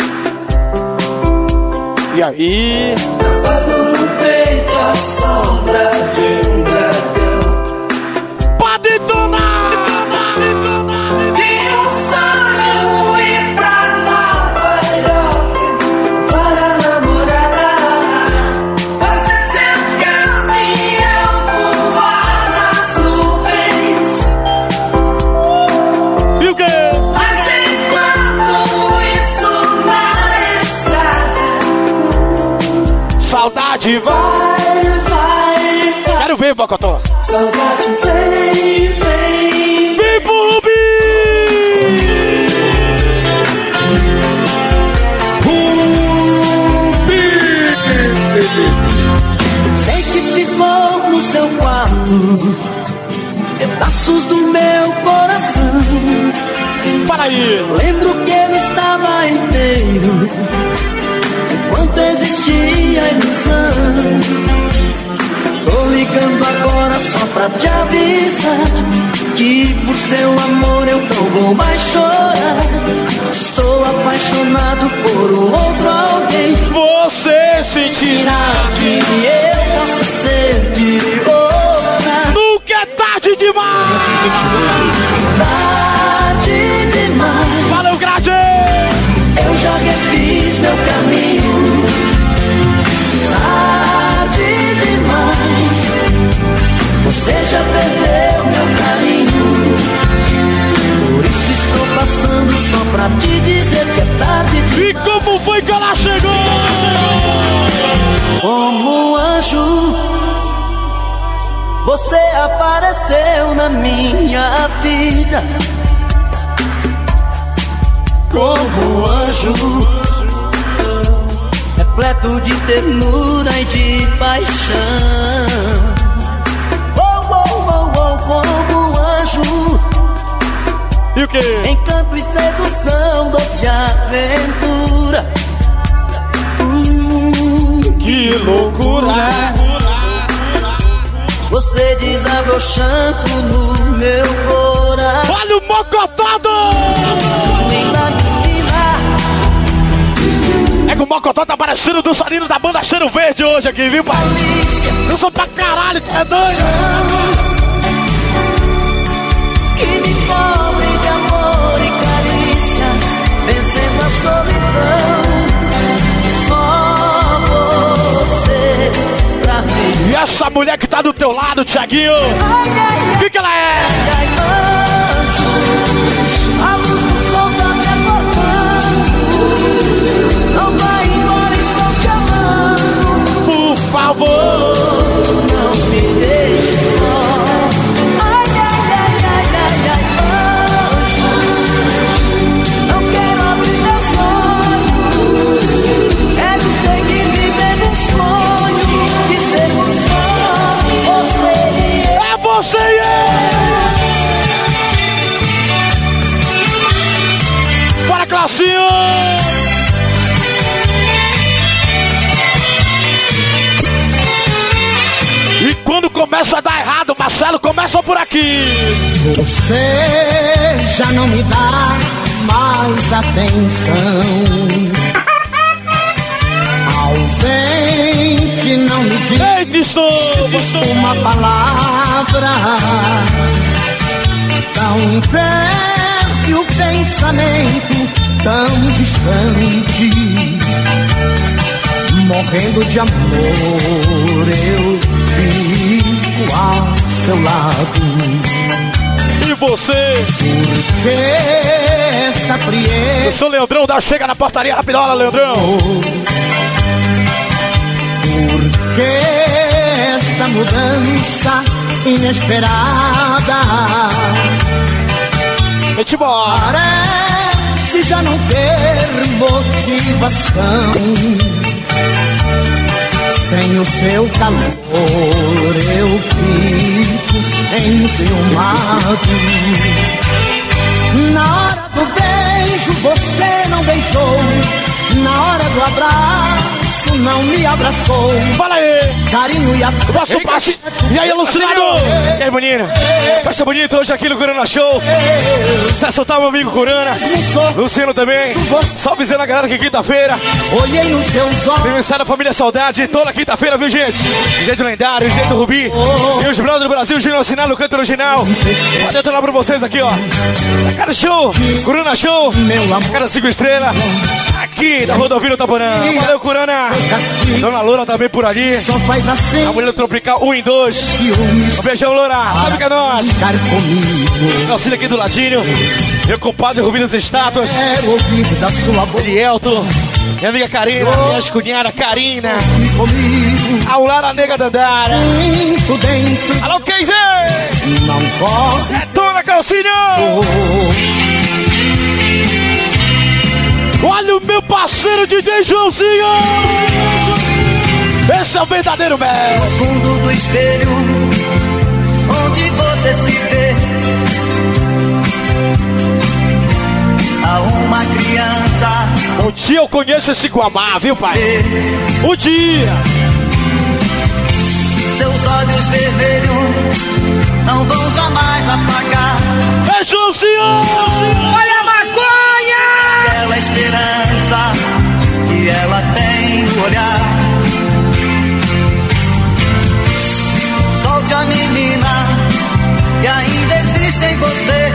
[SPEAKER 4] E aí?
[SPEAKER 20] Travado no peito a sombra de um dragão.
[SPEAKER 4] Pode detonar!
[SPEAKER 20] Tinha um sonho ir pra Nova York para namorar. Fazer seu caminhão voar nas nuvens.
[SPEAKER 4] E o quê?
[SPEAKER 20] Mas enquanto isso na estrada,
[SPEAKER 4] saudade vai,
[SPEAKER 20] vai.
[SPEAKER 4] Quero ver, Bocotó.
[SPEAKER 20] Saudade vem, vem.
[SPEAKER 4] Vem pro Rubi!
[SPEAKER 20] Sei que ficou no seu quarto pedaços do meu coração.
[SPEAKER 4] Para aí!
[SPEAKER 20] Lembro que ele estava inteiro enquanto existia a ilusão. Tô ligando agora só pra te avisar que por seu amor eu não vou mais chorar. Estou apaixonado por um outro alguém.
[SPEAKER 4] Você sentirá
[SPEAKER 20] que eu possa ser de outra.
[SPEAKER 4] Nunca é tarde demais!
[SPEAKER 20] Tarde demais.
[SPEAKER 4] Valeu, Grade!
[SPEAKER 20] Eu já refiz meu caminho. Tarde demais. Você já perdeu meu carinho. Por isso estou passando só pra te dizer que é tarde demais.
[SPEAKER 4] E como foi que ela chegou?
[SPEAKER 20] Como um anjo, você apareceu na minha vida. Como um anjo, repleto de ternura e de paixão. Oh, oh, oh, oh, como um anjo.
[SPEAKER 4] E o quê?
[SPEAKER 20] Encanto e sedução, doce aventura. Hum,
[SPEAKER 4] que loucura!
[SPEAKER 20] Você desabrochando no meu coração.
[SPEAKER 4] Olha o mocotado!
[SPEAKER 20] Linda menina.
[SPEAKER 4] É que o mocotó tá parecendo do dançarino da banda Cheiro Verde hoje aqui, viu, pai? Eu sou pra caralho, tu é doido?
[SPEAKER 20] Que me cobre de amor e carícias, vencendo a solidão. Só você pra mim.
[SPEAKER 4] E essa mulher que tá do teu lado, Thiaguinho? O que que ela é?
[SPEAKER 20] Ai, anjos, a luz do sol tá me acordando. Não vai embora, estou te amando.
[SPEAKER 4] Por favor,
[SPEAKER 20] não me deixe só. Ai, ai, ai, ai, ai, ai, anjos, não quero abrir meus olhos. Quero seguir vivendo um sonho de ser só você e eu.
[SPEAKER 4] É você e eu! Bora, Classinho! E quando começa a dar errado, Marcelo, começa por aqui.
[SPEAKER 20] Você já não me dá mais atenção. Ausente, não me diz
[SPEAKER 4] Eita, estou, estou.
[SPEAKER 20] uma palavra. Tão perto e o pensamento tão distante. Morrendo de amor, eu fico ao seu lado.
[SPEAKER 4] E você?
[SPEAKER 20] Porque esta frieza.
[SPEAKER 4] Eu sou o Leandrão da Chega na Portaria Rapidola, Leandrão.
[SPEAKER 20] Porque esta mudança inesperada.
[SPEAKER 4] Vem-te embora.
[SPEAKER 20] Parece já não ter motivação. Sem o seu calor eu fico enciumado. Na hora do beijo você não beijou, na hora do abraço não me abraçou.
[SPEAKER 4] Fala aí!
[SPEAKER 20] Carinho e a...
[SPEAKER 4] Nosso passe. E aí, alucinado? E aí, menina? Festa bonita hoje aqui no Corona Show. Você soltar meu amigo Corona. Luciano também. Salve dizendo a galera que quinta-feira.
[SPEAKER 20] Olhei nos seus olhos.
[SPEAKER 4] Aniversário da família Saudade. Toda quinta-feira, viu, gente? Jeito lendário, jeito Rubi. E os brothers do Brasil, Júnior Assinado, o canto original. Pode detonar pra vocês aqui, ó. A cada show, Corona Show. A cada cinco estrelas. Aqui da rodovia do Taporã. Valeu, Corona. Dona Loura também por ali.
[SPEAKER 20] Só faz assim.
[SPEAKER 4] A mulher tropical um e dois. Um beijão, Loura. Sabe que é nós. Nosso filho aqui do ladinho. Meu compadre Rubi das Estátuas.
[SPEAKER 20] Quero ouvir da sua boca.
[SPEAKER 4] Elielto. Minha amiga Karina. Minha escunhada Karina. Ao Lara Nega Dandara. Alô, Casey.
[SPEAKER 20] Não corre.
[SPEAKER 4] É toda calcinha. Olha o meu parceiro D J Joãozinho. Esse é o verdadeiro Mel.
[SPEAKER 15] No fundo do espelho, onde você se vê, há uma criança.
[SPEAKER 4] Um dia eu conheço esse Guamá, viu, pai? Um dia.
[SPEAKER 15] Seus olhos vermelhos não vão jamais apagar.
[SPEAKER 4] É Joãozinho!
[SPEAKER 15] Olha a maconha! Aquela esperança que ela tem no olhar. Solte a menina que ainda existe em você.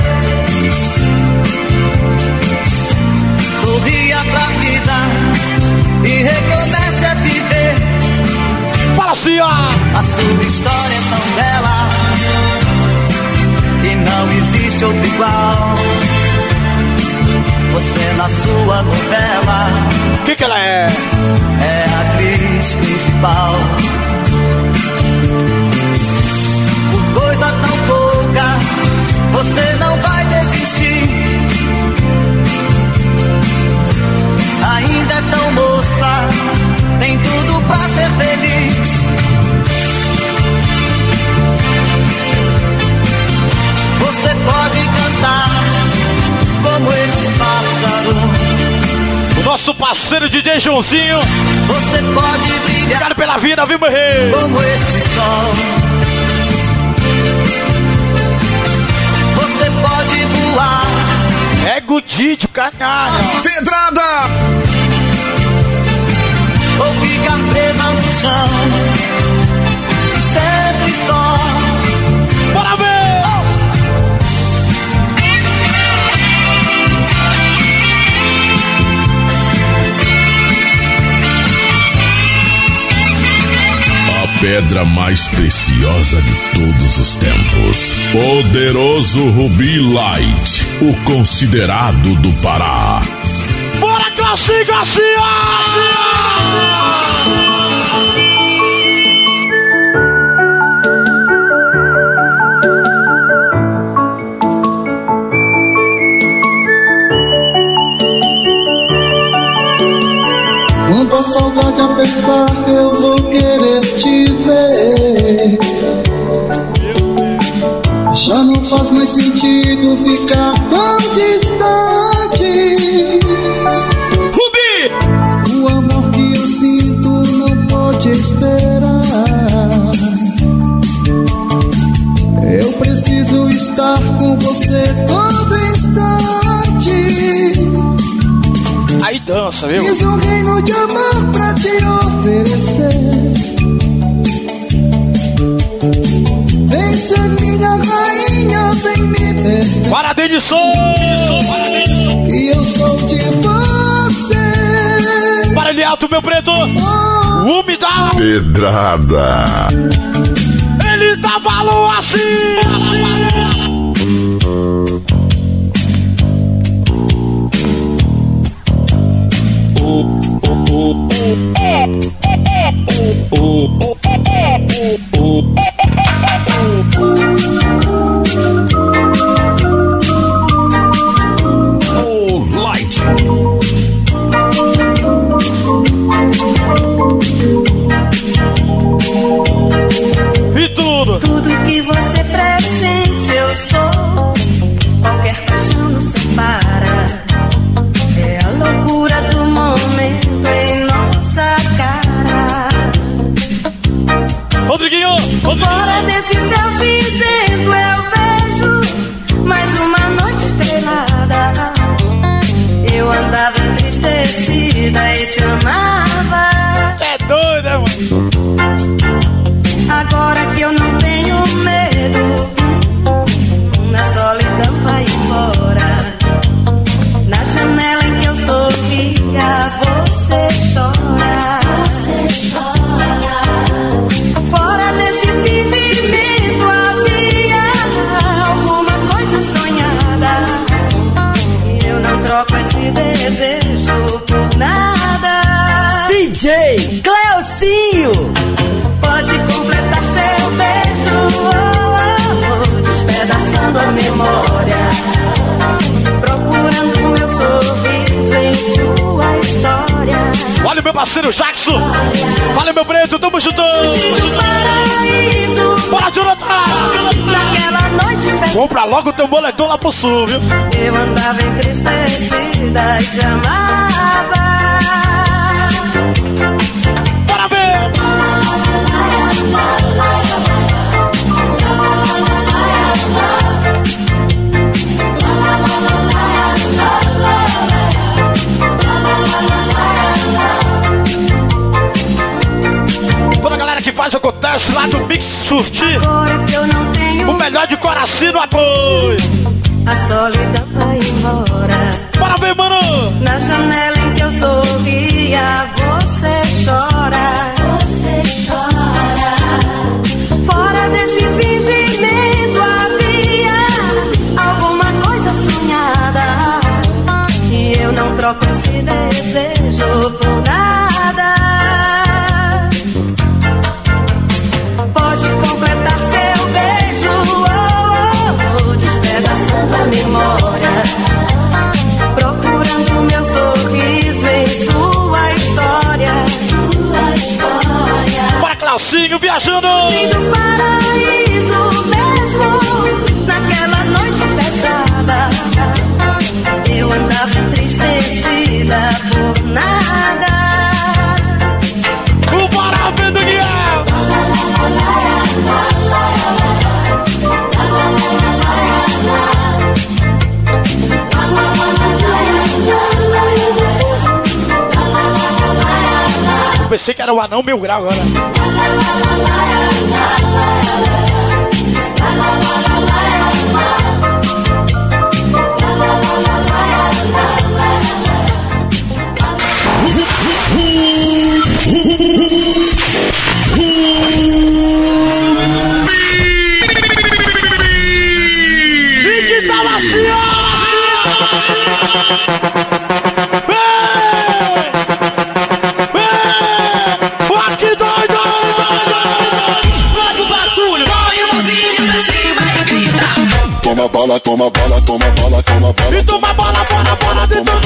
[SPEAKER 15] Sorria pra vida e recomece a viver.
[SPEAKER 4] Para sim, ó!
[SPEAKER 15] A sua história é tão bela e não existe outro igual. Você na sua novela,
[SPEAKER 4] o que que ela é?
[SPEAKER 15] É a atriz principal. Por coisa tão pouca, você não vai desistir. Ainda é tão moça, tem tudo pra ser feliz. Você pode cantar como esse pássaro.
[SPEAKER 4] O nosso parceiro D J Joãozinho.
[SPEAKER 15] Você pode brilhar.
[SPEAKER 4] Obrigado pela vida, viu, meu rei?
[SPEAKER 15] Como esse sol. Você pode voar.
[SPEAKER 4] É Gudídio, canalha.
[SPEAKER 5] Pedrada!
[SPEAKER 15] Ou ficar presa no chão. Sempre só.
[SPEAKER 4] Bora ver!
[SPEAKER 15] Oh!
[SPEAKER 2] A pedra mais preciosa de todos os tempos. Poderoso Rubi Light, o considerado do Pará.
[SPEAKER 4] Bora, Classi, Garcia!
[SPEAKER 20] Quando a saudade apertar, eu vou querer te ver. Já não faz mais sentido ficar tão distante.
[SPEAKER 4] Rubi!
[SPEAKER 20] O amor que eu sinto não pode esperar. Eu preciso estar com você todo instante.
[SPEAKER 4] Aí dança, viu?
[SPEAKER 20] Fiz um reino de amor pra te oferecer. Vem ser minha rainha, vem me perder.
[SPEAKER 4] Para dentro de som!
[SPEAKER 20] Que eu sou de você.
[SPEAKER 4] Para ele alto, meu preto! Umidade!
[SPEAKER 2] Pedrada!
[SPEAKER 4] Ele tá valor assim! assim.
[SPEAKER 18] Tudo que você pressente eu sou. Qualquer paixão nos separa. É a loucura do momento em nossa cara.
[SPEAKER 4] Rodriguinho, Rodriguinho.
[SPEAKER 18] Fora desse céu cinzento eu vejo mais uma noite estrelada. Eu andava entristecida e te amava.
[SPEAKER 4] Cê é doido, é, mano?
[SPEAKER 18] Agora que eu não tenho medo, na solidão vai embora. Na janela em que eu sorria, você chora. Você chora. Fora desse fingimento havia alguma coisa sonhada. E eu não troco esse desejo por nada.
[SPEAKER 1] D J Cleocinho.
[SPEAKER 18] Pode completar seu beijo, oh, oh, despedaçando a memória, procurando meu sorriso em sua história.
[SPEAKER 4] Olha o meu parceiro Jackson. Olha meu preto, tamo juntando. Bora, Jonathan.
[SPEAKER 18] Naquela noite
[SPEAKER 4] compra logo o teu moletom lá pro sul, viu?
[SPEAKER 18] eu andava entristecida e te amava.
[SPEAKER 4] Bora ver. Toda a galera que faz acontece lá do Mix Surtir. O melhor de coração no apoio.
[SPEAKER 18] A solidão vai embora.
[SPEAKER 4] Bora ver, mano.
[SPEAKER 18] Na janela em que eu sorria, você chora. Você chora. Fora desse fingimento havia alguma coisa sonhada. E eu não troco esse desejo por nada. Pode completar seu beijo, oh, oh, despedaçando a memória, procurando meu sorriso em sua história. Sua história.
[SPEAKER 4] Bora, Claucinho, viajando.
[SPEAKER 18] Do paraíso mesmo, naquela noite pesada, eu andava entristecida por nada.
[SPEAKER 4] O Bora ver, Daniel. Eu pensei que era o anão mil grau agora. E que tal assim, ó?
[SPEAKER 2] Toma bola, toma bola, toma bola, toma bola.
[SPEAKER 4] E toma bola, bola, bola dentro do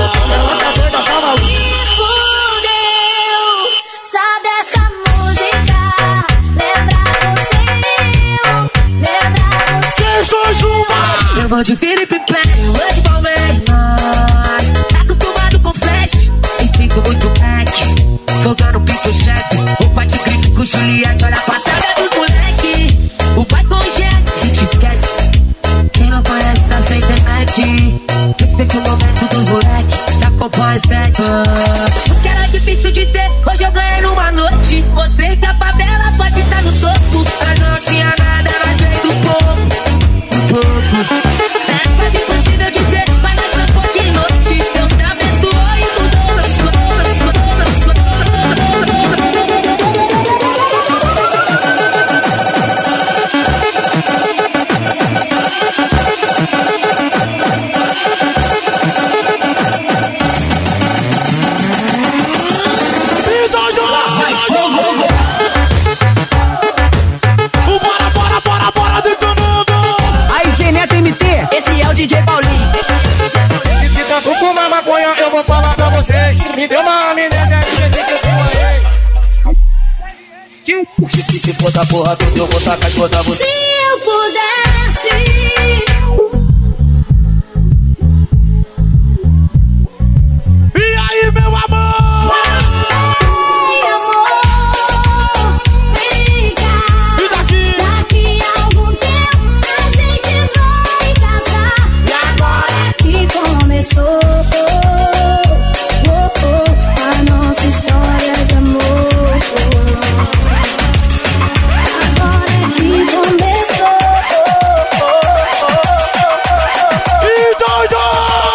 [SPEAKER 3] Me fudeu, sabe essa música? Lembra você, eu, lembra você.
[SPEAKER 4] três, dois, um, vai!
[SPEAKER 6] Eu vou de Felipe Play, vou de Palmeiras. Tá acostumado com flash, e cinco muito back. Fogando pique o chefe, roupa de grife com Juliette. Olha a passada dos moleque, o pai com jet, te esquece. Quem não conhece tá sem internet. Respeita o momento dos moleque, que acompanha sete. O que era difícil de ter, hoje eu ganhei numa noite. Mostrei que a favela pode estar no topo. Mas não tinha nada, nós veio do povo. Do povo. É quase impossível de ter, mas nós trampou de noite. Deus me abençoou e mudou meus planos, mudou meus planos.
[SPEAKER 19] D J Paulinho.
[SPEAKER 9] Se tanto fumar maconha, eu vou falar pra vocês. Me deu uma amnésia, que eu sei que eu tenho aí.
[SPEAKER 19] conta porra toda, eu vou tacar e conta você.
[SPEAKER 3] Se eu pudesse.
[SPEAKER 4] E aí, meu amor?
[SPEAKER 3] Ei, amor, vem cá.
[SPEAKER 4] E daqui?
[SPEAKER 3] Daqui a algum tempo a gente vai casar. E agora que começou oh, oh, a nossa história de amor. Agora que começou.
[SPEAKER 4] E doido!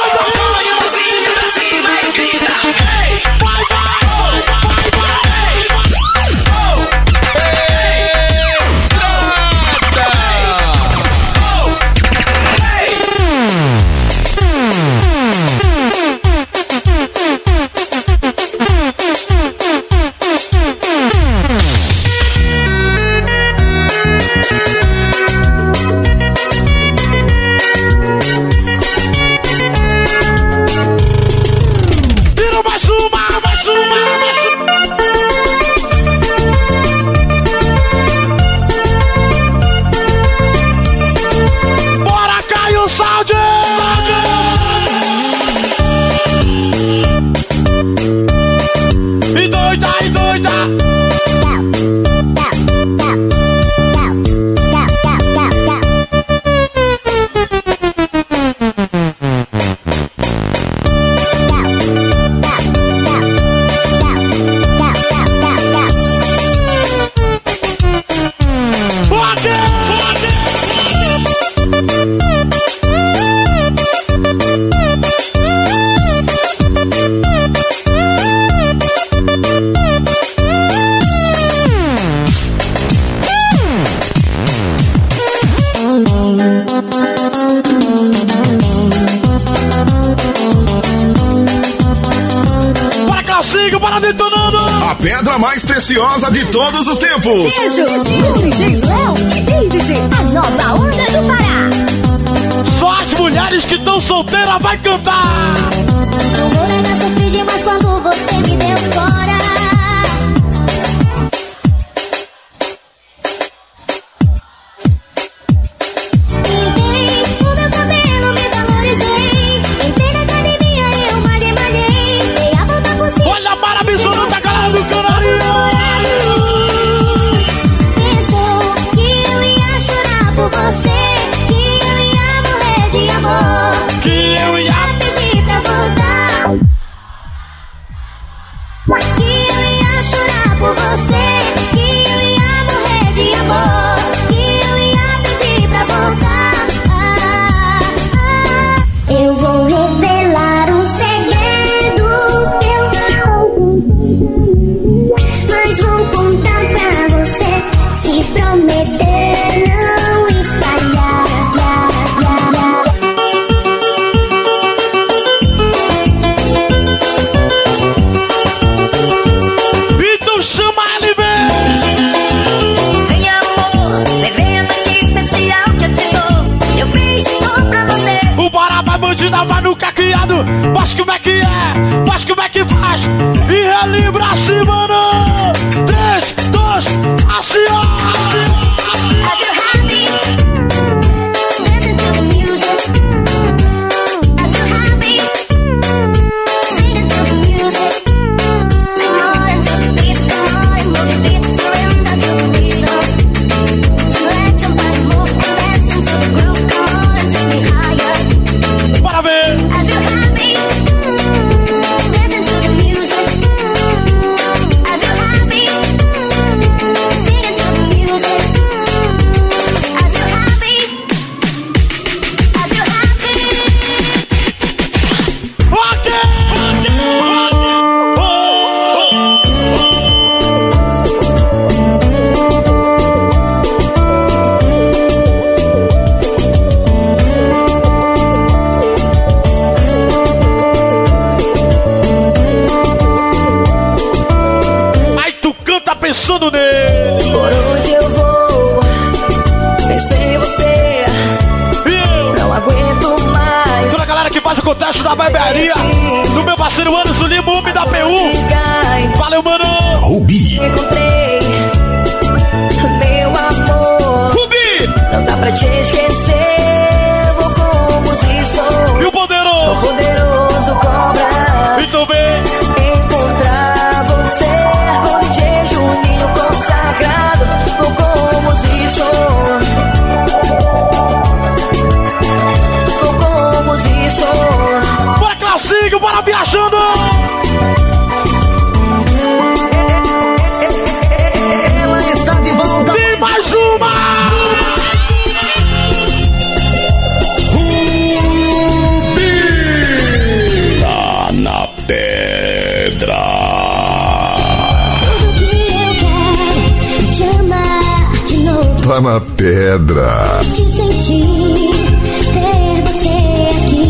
[SPEAKER 4] Vira mais uma, mais uma, mais uma. Bora, Caio Saldi! E doida, e doida! Bora, Calcinho, bora detonando!
[SPEAKER 2] A pedra mais preciosa de todos os tempos.
[SPEAKER 3] Beijos com D J Léo e David, a nova onda do Pará.
[SPEAKER 4] Só as mulheres que estão solteiras vai cantar!
[SPEAKER 3] Não vou negar, sofri demais quando você me deu fora. Pintei o meu cabelo, me valorizei. Entrei na academia e eu malhei, malhei. Dei a volta por cima.
[SPEAKER 4] Olha a maravilhosa da galera do Canarinho!
[SPEAKER 3] Pensou que eu ia chorar por você, que eu ia morrer de amor,
[SPEAKER 4] Que eu ia...
[SPEAKER 3] pedir pra voltar, que eu ia chorar por você, que eu ia morrer de amor, que eu ia pedir pra voltar. Ah, ah. Eu vou revelar um segredo que eu não contei, mas vou contar pra você. Se prometer não espalhar.
[SPEAKER 4] Então chama ele, vem!
[SPEAKER 3] Vem amor, vem ver a noite especial que eu te dou. Eu fiz só pra você.
[SPEAKER 4] O Bora vai bandida, vai no caqueado. Faz como é que é, faz como é que faz. E relembra assim, mano. Três, dois, assim, ó, assim, ó, assim, ó.
[SPEAKER 3] Are you happy? Listen to the music. Are you happy? Listen to the music. Come on to the beat, come on and move your feet. Surrender to the rhythm. Just let your body move and dance into the groove. Come on and take me higher.
[SPEAKER 4] Bora ver!
[SPEAKER 3] Are you happy? Listen to the music. Are you happy? Singing to the music. Are you happy? Are you happy?
[SPEAKER 4] Ok! Ok! Oh, oh, oh. Aí tu canta pensando nele.
[SPEAKER 18] Por onde eu vou, penso em você. Não aguento mais.
[SPEAKER 4] Toda a galera que faz o contexto da barbearia. Do meu parceiro Anderson Lima, homem da P U. Valeu, mano!
[SPEAKER 2] Rubi.
[SPEAKER 18] Encontrei
[SPEAKER 16] amor. Rubi! Não dá pra te esquecer. Vou como se sou.
[SPEAKER 4] E o poderoso?
[SPEAKER 16] O poderoso cobra.
[SPEAKER 4] Muito bem.
[SPEAKER 16] Encontrar você com D J Juninho consagrado. Vou como se sou. Vou como se sou.
[SPEAKER 4] Bora, Classinho, bora viajando.
[SPEAKER 15] Ela está de volta.
[SPEAKER 4] Tem mais uma.
[SPEAKER 2] Tá na pedra.
[SPEAKER 3] Tudo que eu quero te amar de novo.
[SPEAKER 2] Tá na pedra.
[SPEAKER 3] Te sentir, ter você aqui.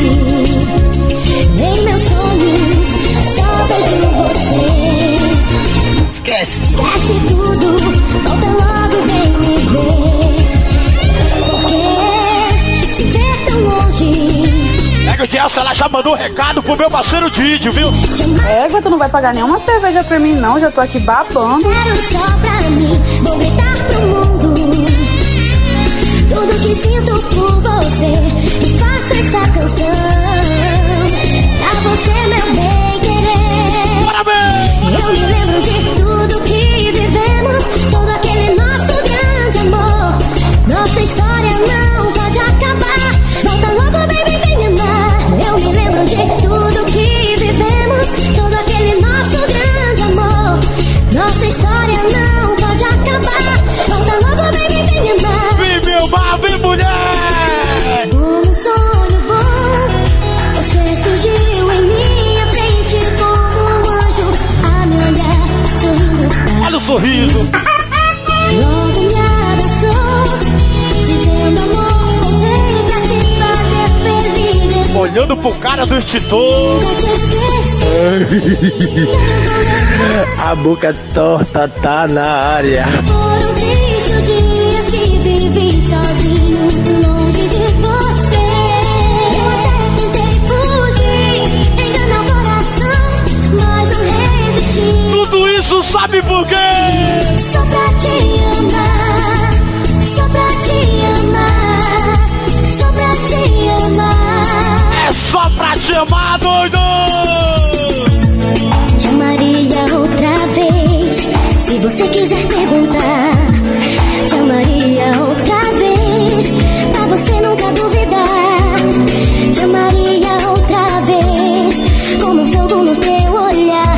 [SPEAKER 3] Em meus sonhos, só vejo você.
[SPEAKER 15] Esquece.
[SPEAKER 3] Esquece tudo, volta logo, vem me ver. Porque te ver tão longe.
[SPEAKER 4] Pega o Gelson, ela já mandou um recado pro meu parceiro Didio, viu?
[SPEAKER 21] Égua, tu não vai pagar nenhuma cerveja pra mim não, já tô aqui babando.
[SPEAKER 3] Quero só pra mim, vou gritar pro mundo tudo que sinto por você. E faço essa canção pra você, meu bem querer.
[SPEAKER 4] Parabéns!
[SPEAKER 3] Eu me lembro de tudo que vivemos, todo aquele nosso grande amor. Nossa história não pode acabar. Volta logo, baby, vem me amar. Eu me lembro de tudo que vivemos, todo aquele nosso grande amor. Nossa história não pode acabar. Volta logo, baby, vem me amar.
[SPEAKER 4] Vem, meu mar, vem, mulher!
[SPEAKER 3] Como um sonho bom, você surgiu em minha frente como um anjo a me olhar, sorrindo.
[SPEAKER 4] Olha o sorriso.
[SPEAKER 3] Logo me abraçou, dizendo amor, voltei pra te fazer feliz.
[SPEAKER 4] Olhando pro cara do extintor.
[SPEAKER 3] Nunca te esqueci.
[SPEAKER 9] A boca torta tá na área.
[SPEAKER 3] Foram tristes dias que vivi sozinho, longe de você. Eu até tentei fugir, enganar o coração, mas não resisti.
[SPEAKER 4] Tudo isso sabe por quê?
[SPEAKER 3] Só pra te amar, só pra te amar, só pra te amar.
[SPEAKER 4] É só pra te amar, doido!
[SPEAKER 3] Te amaria outra vez, se você quiser perguntar. Te amaria outra vez, pra você nunca duvidar. Te amaria outra vez, como um fogo no teu olhar.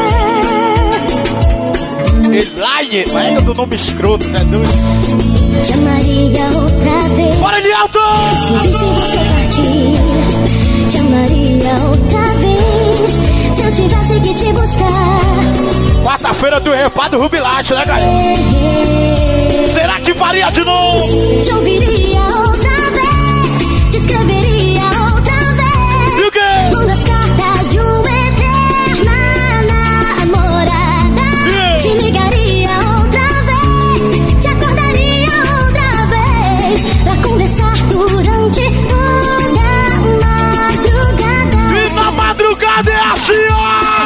[SPEAKER 4] Elaine, vai do nome escroto, né, doido?
[SPEAKER 3] Te amaria outra vez.
[SPEAKER 4] Bora, Elialto!
[SPEAKER 3] Se visse você partir. Te amaria outra vez, se eu tivesse que te buscar.
[SPEAKER 4] Quarta-feira tu repado Rubilate, né, galera? Será que faria de novo?
[SPEAKER 3] Te ouviria outra vez, te escreveria outra vez.
[SPEAKER 4] E o quê?
[SPEAKER 3] Manda as cartas de uma eterna namorada.
[SPEAKER 4] Yeah.
[SPEAKER 3] Te ligaria outra vez, te acordaria outra vez, pra conversar durante toda a madrugada.
[SPEAKER 4] E na madrugada é assim, ó!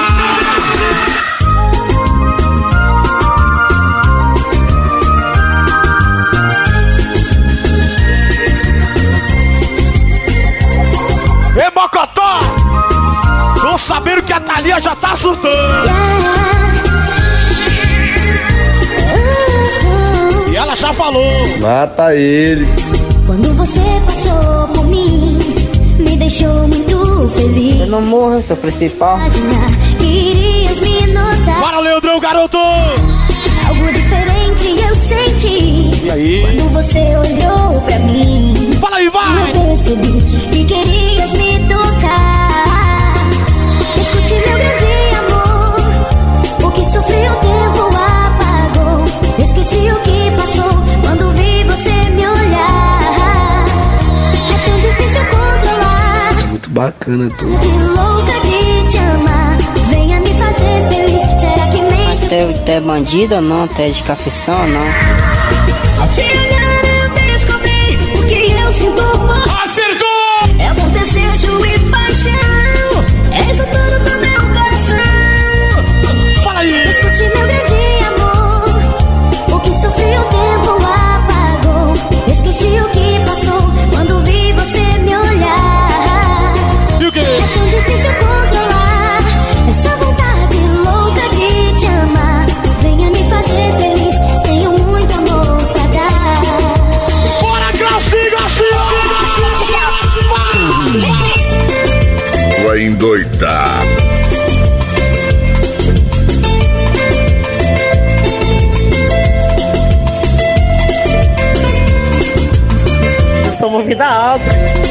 [SPEAKER 4] Ei, Mocotó! Tô sabendo que a Thalia já tá surtando. E ela já falou.
[SPEAKER 9] Mata ele.
[SPEAKER 3] Quando você passou por mim, me deixou muito feliz.
[SPEAKER 21] Eu não morro, seu principal.
[SPEAKER 3] Imaginar que irias me notar.
[SPEAKER 4] Bora, Leandrão, garoto!
[SPEAKER 3] Algo diferente eu senti.
[SPEAKER 4] E aí?
[SPEAKER 3] Quando você olhou pra mim.
[SPEAKER 4] Fala aí, vai!
[SPEAKER 3] Eu percebi que querias me tocar. Escute meu grande amor. O que sofri o tempo apagou. Esqueci o que passou quando vi você me olhar. É tão difícil controlar.
[SPEAKER 9] Muito bacana tudo.
[SPEAKER 3] Que louca de te amar. Venha me fazer feliz. Será que mente?
[SPEAKER 21] Até, até bandido ou não? Até de cafeção ou não?
[SPEAKER 3] Ao te olhar eu descobri o que eu sinto por.
[SPEAKER 4] Acertou!
[SPEAKER 3] É amor, desejo e paixão. És o dono do meu coração.
[SPEAKER 4] Fala aí!
[SPEAKER 3] Escute meu grande amor. O que sofri o tempo
[SPEAKER 7] vida alta.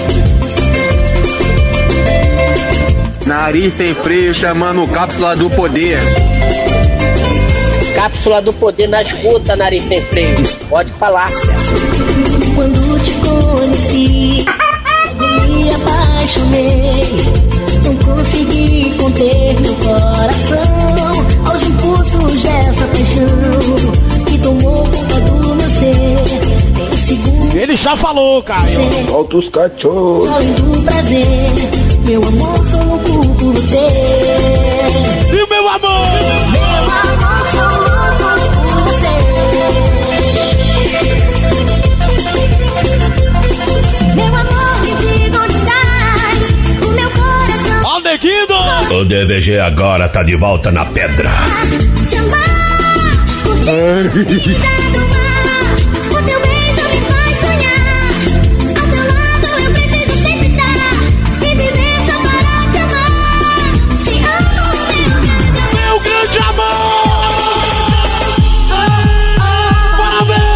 [SPEAKER 22] Nariz sem freio chamando cápsula do poder.
[SPEAKER 7] Cápsula do poder na escuta, nariz sem freio. Pode falar.
[SPEAKER 18] Quando te conheci, me apaixonei. Não consegui conter meu coração aos impulsos dessa paixão que tomou conta do meu ser. Em segundo,
[SPEAKER 4] ele já falou, cara.
[SPEAKER 22] Solta os cachorros.
[SPEAKER 18] além do prazer, meu amor, sou louco por você.
[SPEAKER 4] E o meu amor?
[SPEAKER 18] Meu amor, sou louco por você. Meu amor, me diga onde estás. O meu coração.
[SPEAKER 4] Ó, neguido!
[SPEAKER 2] O D V G agora tá de volta na pedra.
[SPEAKER 18] Te amar, curtir, tá do mar. O teu beijo me faz sonhar. Ao teu lado eu preciso sempre estar. E viver só para te amar. Te amo,
[SPEAKER 4] meu grande amor! Bora ver!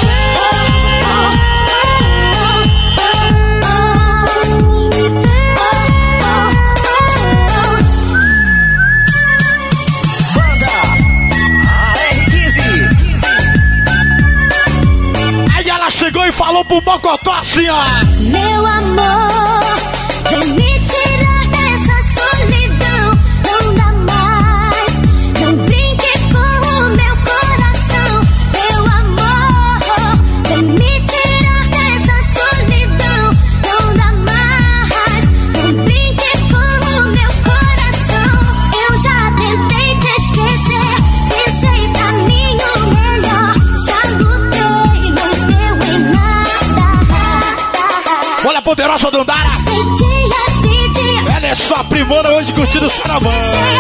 [SPEAKER 4] Aí ela chegou e falou pro Mocotó assim, ó.
[SPEAKER 18] Meu amor, vem me tirar dessa solidão. Não dá mais, não brinque com o meu coração. Meu amor, vem me tirar dessa solidão. Não dá mais, não brinque com o meu coração. Eu já tentei te esquecer, pensei pra mim o melhor. Já lutei, não deu em nada.
[SPEAKER 4] Olha a poderosa Dandara. Ela é só a primona hoje curtindo o Saramã.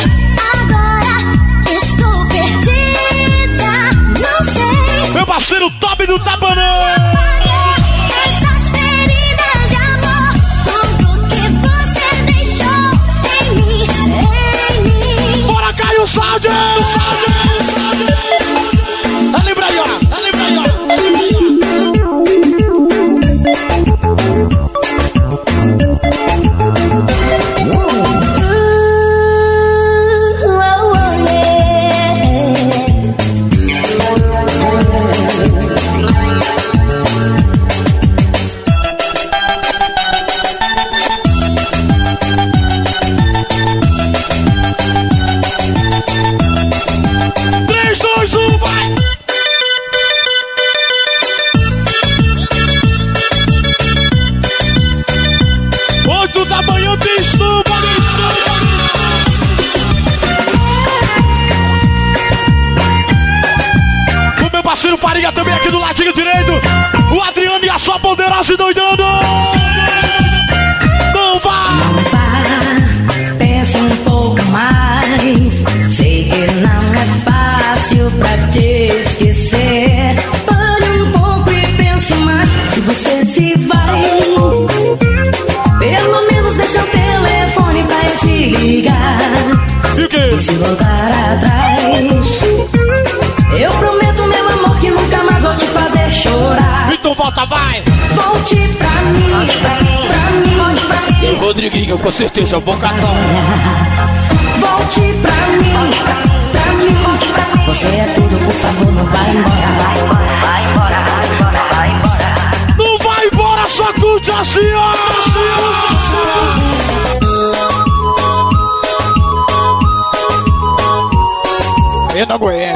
[SPEAKER 18] Agora estou perdida, não sei.
[SPEAKER 4] Meu parceiro Toby do Tabanã.
[SPEAKER 18] Essas feridas de amor, tudo que você deixou em mim, em mim.
[SPEAKER 4] Bora, Caio Saldi! Tá livre aí, ó. Tá livre aí, ó. três, dois, um, vai! Oito da manhã tem estufa! O meu parceiro Farinha também aqui do ladinho direito. O Adriano e a sua poderosa e doidando. Não vá!
[SPEAKER 8] Pensa um pouco mais. Sei que não é fácil pra te esquecer. Pare um pouco e pense mais. Se você se vai, pelo menos deixa o telefone pra eu te ligar.
[SPEAKER 4] E o quê?
[SPEAKER 8] E se voltar atrás, eu prometo, meu amor, que nunca mais vou te fazer chorar.
[SPEAKER 4] Então volta, vai!
[SPEAKER 8] Volte pra mim, pra mim, pra mim, pra mim.
[SPEAKER 4] E o Rodriguinho, com certeza, eu vou catar.
[SPEAKER 8] Volte pra mim, pra mim, pra mim. Você é tudo, por favor, não vai embora. Vai embora, vai embora, vai embora, vai embora.
[SPEAKER 4] Não vai embora, só curte assim, ó! Eu não aguento.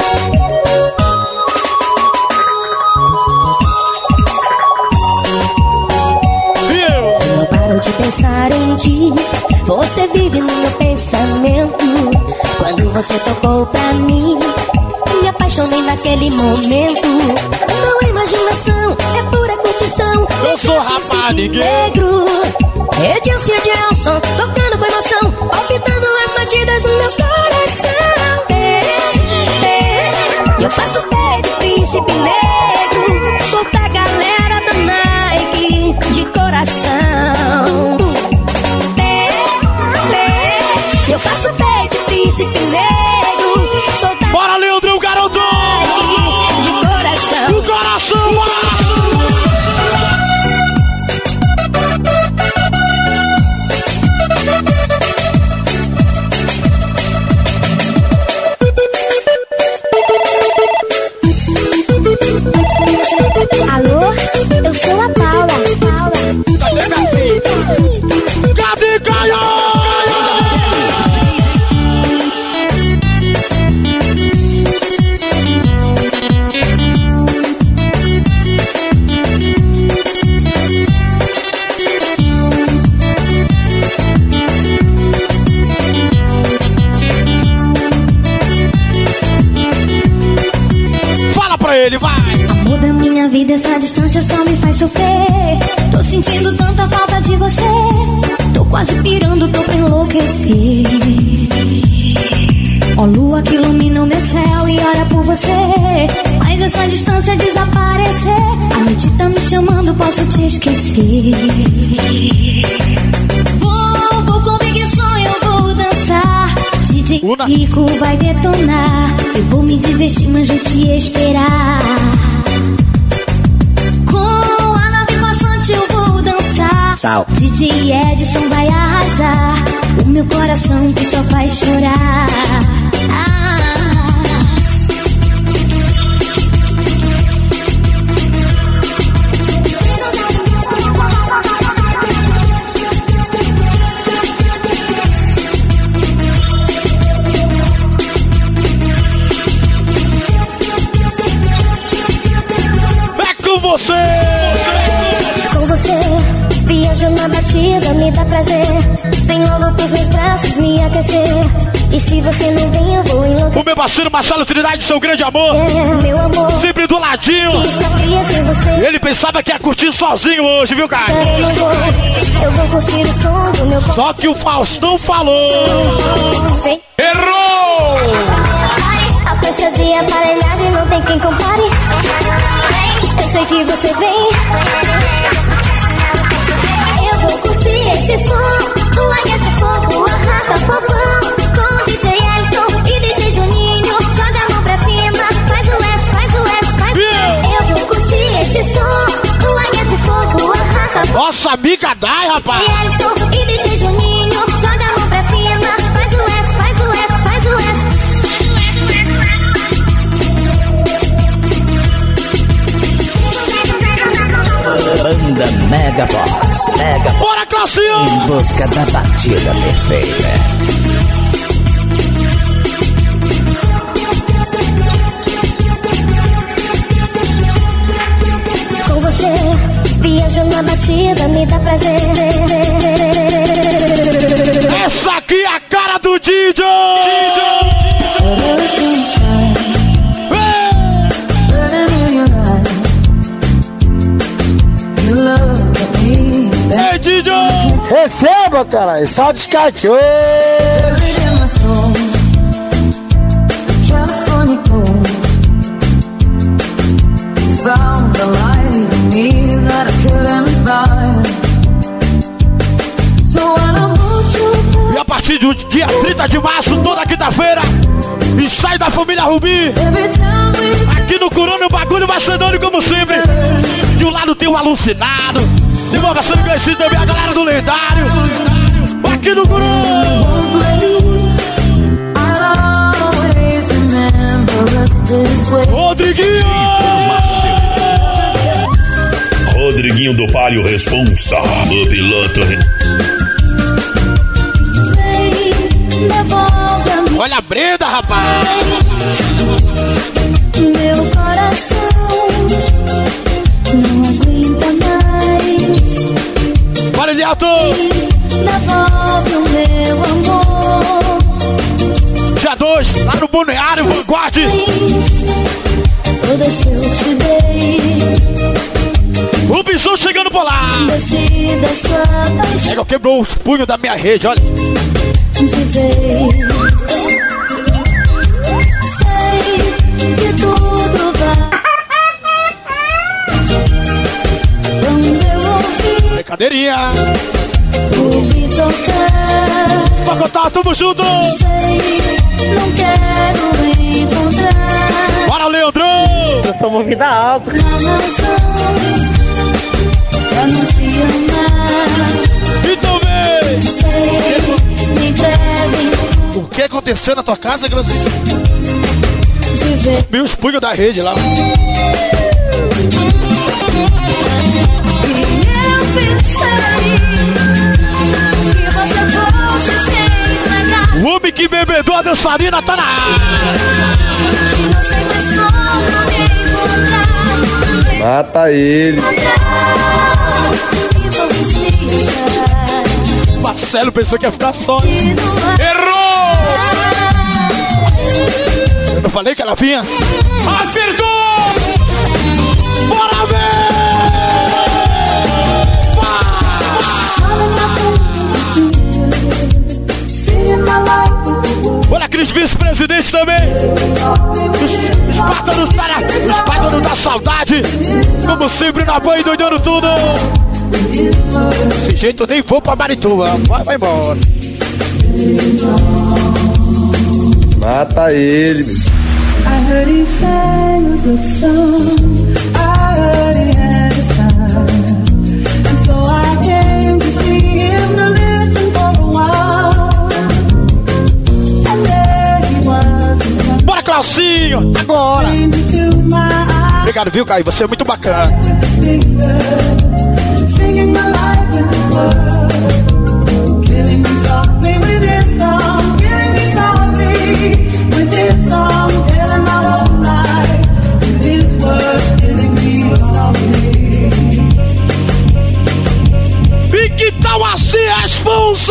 [SPEAKER 18] Eu não paro de pensar em ti. Você vive no meu pensamento. Quando você tocou pra mim, me apaixonei naquele momento. Não é imaginação, é pura curtição.
[SPEAKER 4] Eu sou rapaz, ninguém.
[SPEAKER 18] Negro, Edilson e Edilson, tocando com emoção, palpitando as batidas do meu coração. É, é, eu faço pé de príncipe negro, sou da galera da Nike de coração. É, é, eu faço pé de príncipe negro, sou da
[SPEAKER 4] Bora, Leandro, o garoto!
[SPEAKER 18] Nike de coração.
[SPEAKER 4] O coração,
[SPEAKER 3] distância só me faz sofrer. Tô sentindo tanta falta de você. Tô quase pirando, tô pra enlouquecer. Ó lua que ilumina o meu céu e ora por você. Mas essa distância desaparecer. A noite tá me chamando, posso te esquecer. Vou, vou comigo sonho, vou dançar. D J Rico vai detonar. Eu vou me divertir, mas vou te esperar. Com a nave passante eu vou dançar.
[SPEAKER 19] Sal.
[SPEAKER 3] D J Edson vai arrasar. O meu coração que só faz chorar. Ah.
[SPEAKER 4] É com você!
[SPEAKER 3] Com você, viajo na batida, me dá prazer. Vem logo pros meus braços me aquecer. E se você não vem, eu vou enlouquecer.
[SPEAKER 4] O meu parceiro Marcelo Trindade, seu grande amor.
[SPEAKER 3] É, meu amor.
[SPEAKER 4] Sempre do ladinho.
[SPEAKER 3] Se está fria sem você.
[SPEAKER 4] Ele pensava que ia curtir sozinho hoje, viu, cara?
[SPEAKER 3] Eu não vou, eu vou curtir o som do meu corpo.
[SPEAKER 4] Só que o Faustão falou.
[SPEAKER 3] Vem.
[SPEAKER 4] Errou!
[SPEAKER 3] A festa de aparelhagem não tem quem compare. Eu sei que você vem. Eu vou curtir esse som. Larga de fogo, arrasta fofão. Com D J Ellison e D J Juninho. Joga a mão pra cima, faz o S, faz o S, faz o S. Eu vou curtir esse som. Larga de fogo, arrasta fofão.
[SPEAKER 4] Nossa amiga Dai, rapaz.
[SPEAKER 3] D J Ellison e D J Juninho. Joga a mão pra cima, faz o S, faz o S, faz o S.
[SPEAKER 8] Banda Megabox, Mega
[SPEAKER 4] Bora, Classinho!
[SPEAKER 8] Em busca da batida perfeita.
[SPEAKER 3] Com você, viajo na batida, me dá prazer.
[SPEAKER 4] Essa aqui é a cara do D J! Ei, D J!
[SPEAKER 22] Receba, caralho, só descartou.
[SPEAKER 4] E a partir do dia trinta de março, toda quinta-feira, e sai da família Rubi. Aqui no Corona o bagulho vai ser doido como sempre. De um lado tem o Alucinado, de uma versão conhecida também a galera do Lendário. Aqui no Corona. Rodriguinho!
[SPEAKER 2] Rodriguinho do Palio, responsável do piloto.
[SPEAKER 4] Olha a Brenda, rapaz!
[SPEAKER 3] Meu coração não aguenta mais.
[SPEAKER 4] Bora, Eliato!
[SPEAKER 3] Devolve o meu amor.
[SPEAKER 4] Dia dois, lá no Balneário, Vanguard.
[SPEAKER 3] Toda se eu te dei.
[SPEAKER 4] O bicho chegando por lá.
[SPEAKER 3] Desci da sua paixão.
[SPEAKER 4] Pega, quebrou os punhos da minha rede, olha.
[SPEAKER 3] De vez. Sei que tudo vai. Quando eu ouvi.
[SPEAKER 4] Brincadeirinha.
[SPEAKER 3] Ouvi tocar.
[SPEAKER 4] Pacotá, tamo junto.
[SPEAKER 3] Sei, não quero encontrar.
[SPEAKER 4] Bora, Leandrão.
[SPEAKER 22] Eu sou movida alta.
[SPEAKER 3] Na razão pra não te amar.
[SPEAKER 4] Então vem.
[SPEAKER 3] Sei, me entregue.
[SPEAKER 4] O que aconteceu na tua casa, Gracinha?
[SPEAKER 3] De ver.
[SPEAKER 4] Meus punhos da rede lá.
[SPEAKER 3] Que você fosse se entregar.
[SPEAKER 4] O homem que bebedou a dançarina tá na área.
[SPEAKER 3] E não sei mais como me encontrar.
[SPEAKER 22] Mata ele.
[SPEAKER 3] E vamos viajar.
[SPEAKER 4] Marcelo pensou que ia ficar só. Errou! Eu não falei que ela vinha? Acertou! Bora ver! saudade. Como sempre, na banha, doidando tudo. Desse jeito eu nem vou pra Marituba. Vai, vai embora.
[SPEAKER 22] Mata ele, meu.
[SPEAKER 20] I heard he sang a good song. I heard he had a style. And so I came to see him to listen for a while. And there he was.
[SPEAKER 4] Bora, Claucinho, agora. Obrigado, viu, Caio? Você é muito bacana.
[SPEAKER 20] Singing my life in this world. Killing me softly with this song. Killing me softly with this song. Telling my whole life with his words. Killing me softly.
[SPEAKER 4] E que tal assim, responsa?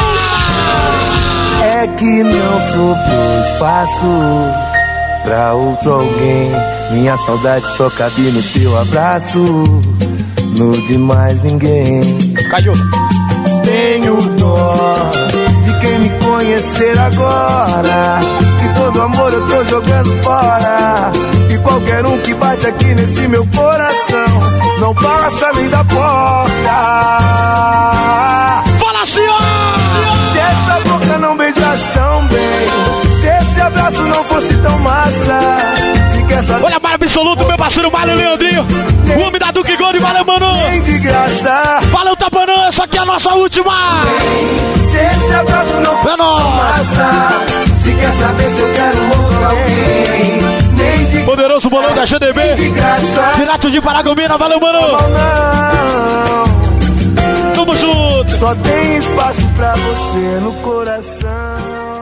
[SPEAKER 11] É que não sobrou espaço pra outro alguém. Minha saudade só cabe no teu abraço. No de mais ninguém.
[SPEAKER 4] Caiu.
[SPEAKER 11] Tenho dó de quem me conhecer agora. Que todo amor eu tô jogando fora. E qualquer um que bate aqui nesse meu coração não passa nem da porta.
[SPEAKER 4] Fala, senhor!
[SPEAKER 11] Se essa boca não beijasse tão bem, se esse abraço não fosse tão massa. Se quer saber...
[SPEAKER 4] Olha, Mário Absoluto, meu parceiro Mário Leandrinho. O homem da Duque Gold, valeu, mano!
[SPEAKER 11] De graça.
[SPEAKER 4] Valeu, Tapanã, essa aqui é a nossa última!
[SPEAKER 11] Se esse abraço não
[SPEAKER 4] for tão
[SPEAKER 11] massa. Se quer saber se eu quero outro alguém, de...
[SPEAKER 4] Poderoso bolão da G D B, direto de Paragominas, valeu, mano!
[SPEAKER 11] Não.
[SPEAKER 4] Tamo junto!
[SPEAKER 11] Só tem espaço pra você no coração.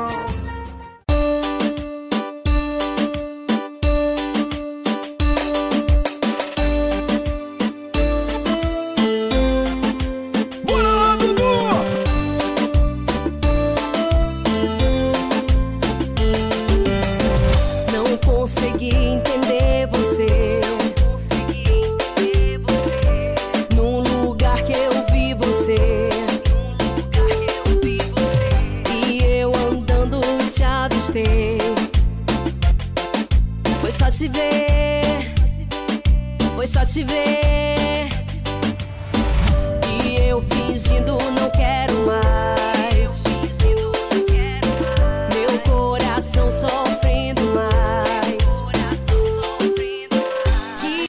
[SPEAKER 18] Foi só te ver, foi só te ver. E eu fingindo não quero mais. Meu coração sofrendo mais. Que...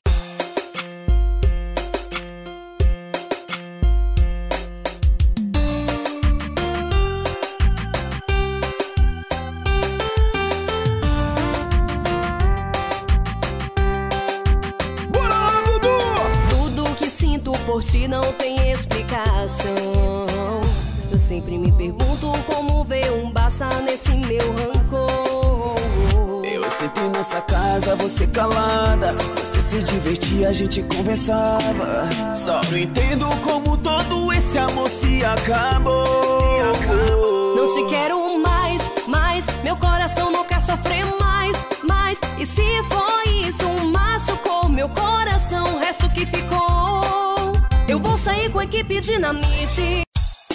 [SPEAKER 18] Por ti não tem explicação. Eu sempre me pergunto como veio um basta nesse meu rancor.
[SPEAKER 9] Eu sentei nessa casa, você calada. Você se divertia, a gente conversava. Só não entendo como todo esse amor se acabou.
[SPEAKER 18] Não te quero mais, mais. Meu coração não quer sofrer mais, mais. E se foi isso, machucou meu coração, o resto que ficou. Eu vou sair com a equipe Dinamite.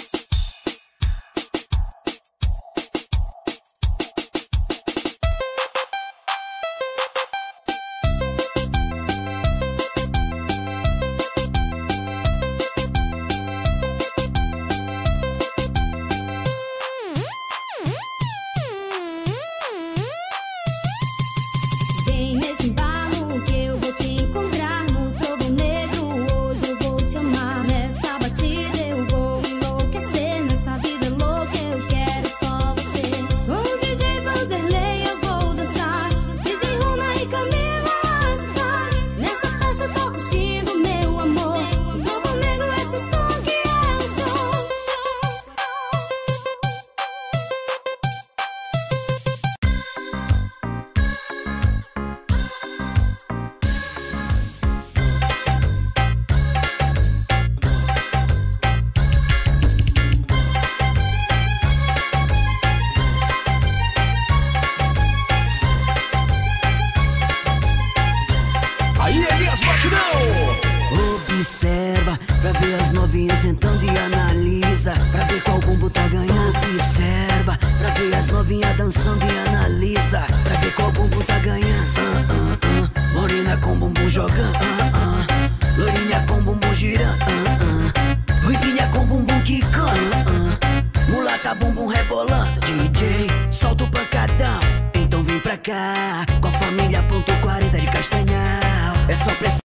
[SPEAKER 3] Vem nesse embalo que eu vou te encontrar no Trovo Negro. Hoje eu vou te amar. Nessa batida eu vou enlouquecer. Nessa vida louca eu quero só você. Com o D J Vanderlei eu vou dançar. D J Runa e Camila agitar. Nessa festa eu tô curtindo meu amor. No Trovo Negro esse som que é um show.
[SPEAKER 9] Aí, Elias Batidão!
[SPEAKER 19] Observa, pra ver as novinhas sentando e analisa. Pra ver qual bumbo tá ganhando. Observa, pra ver as novinhas dançando e analisa. Pra ver qual bumbo tá ganhando. Ah, ah, ah.
[SPEAKER 9] Morena com bumbum jogando, uh, uh. Loirinha com bumbum girando, uh, uh. Ruivinha com bumbum quicando, uh, uh. Mulata bumbum rebolando. D J, solta o pancadão, então vem pra cá. Com a família ponto quarenta de Castanhal. É só pressão.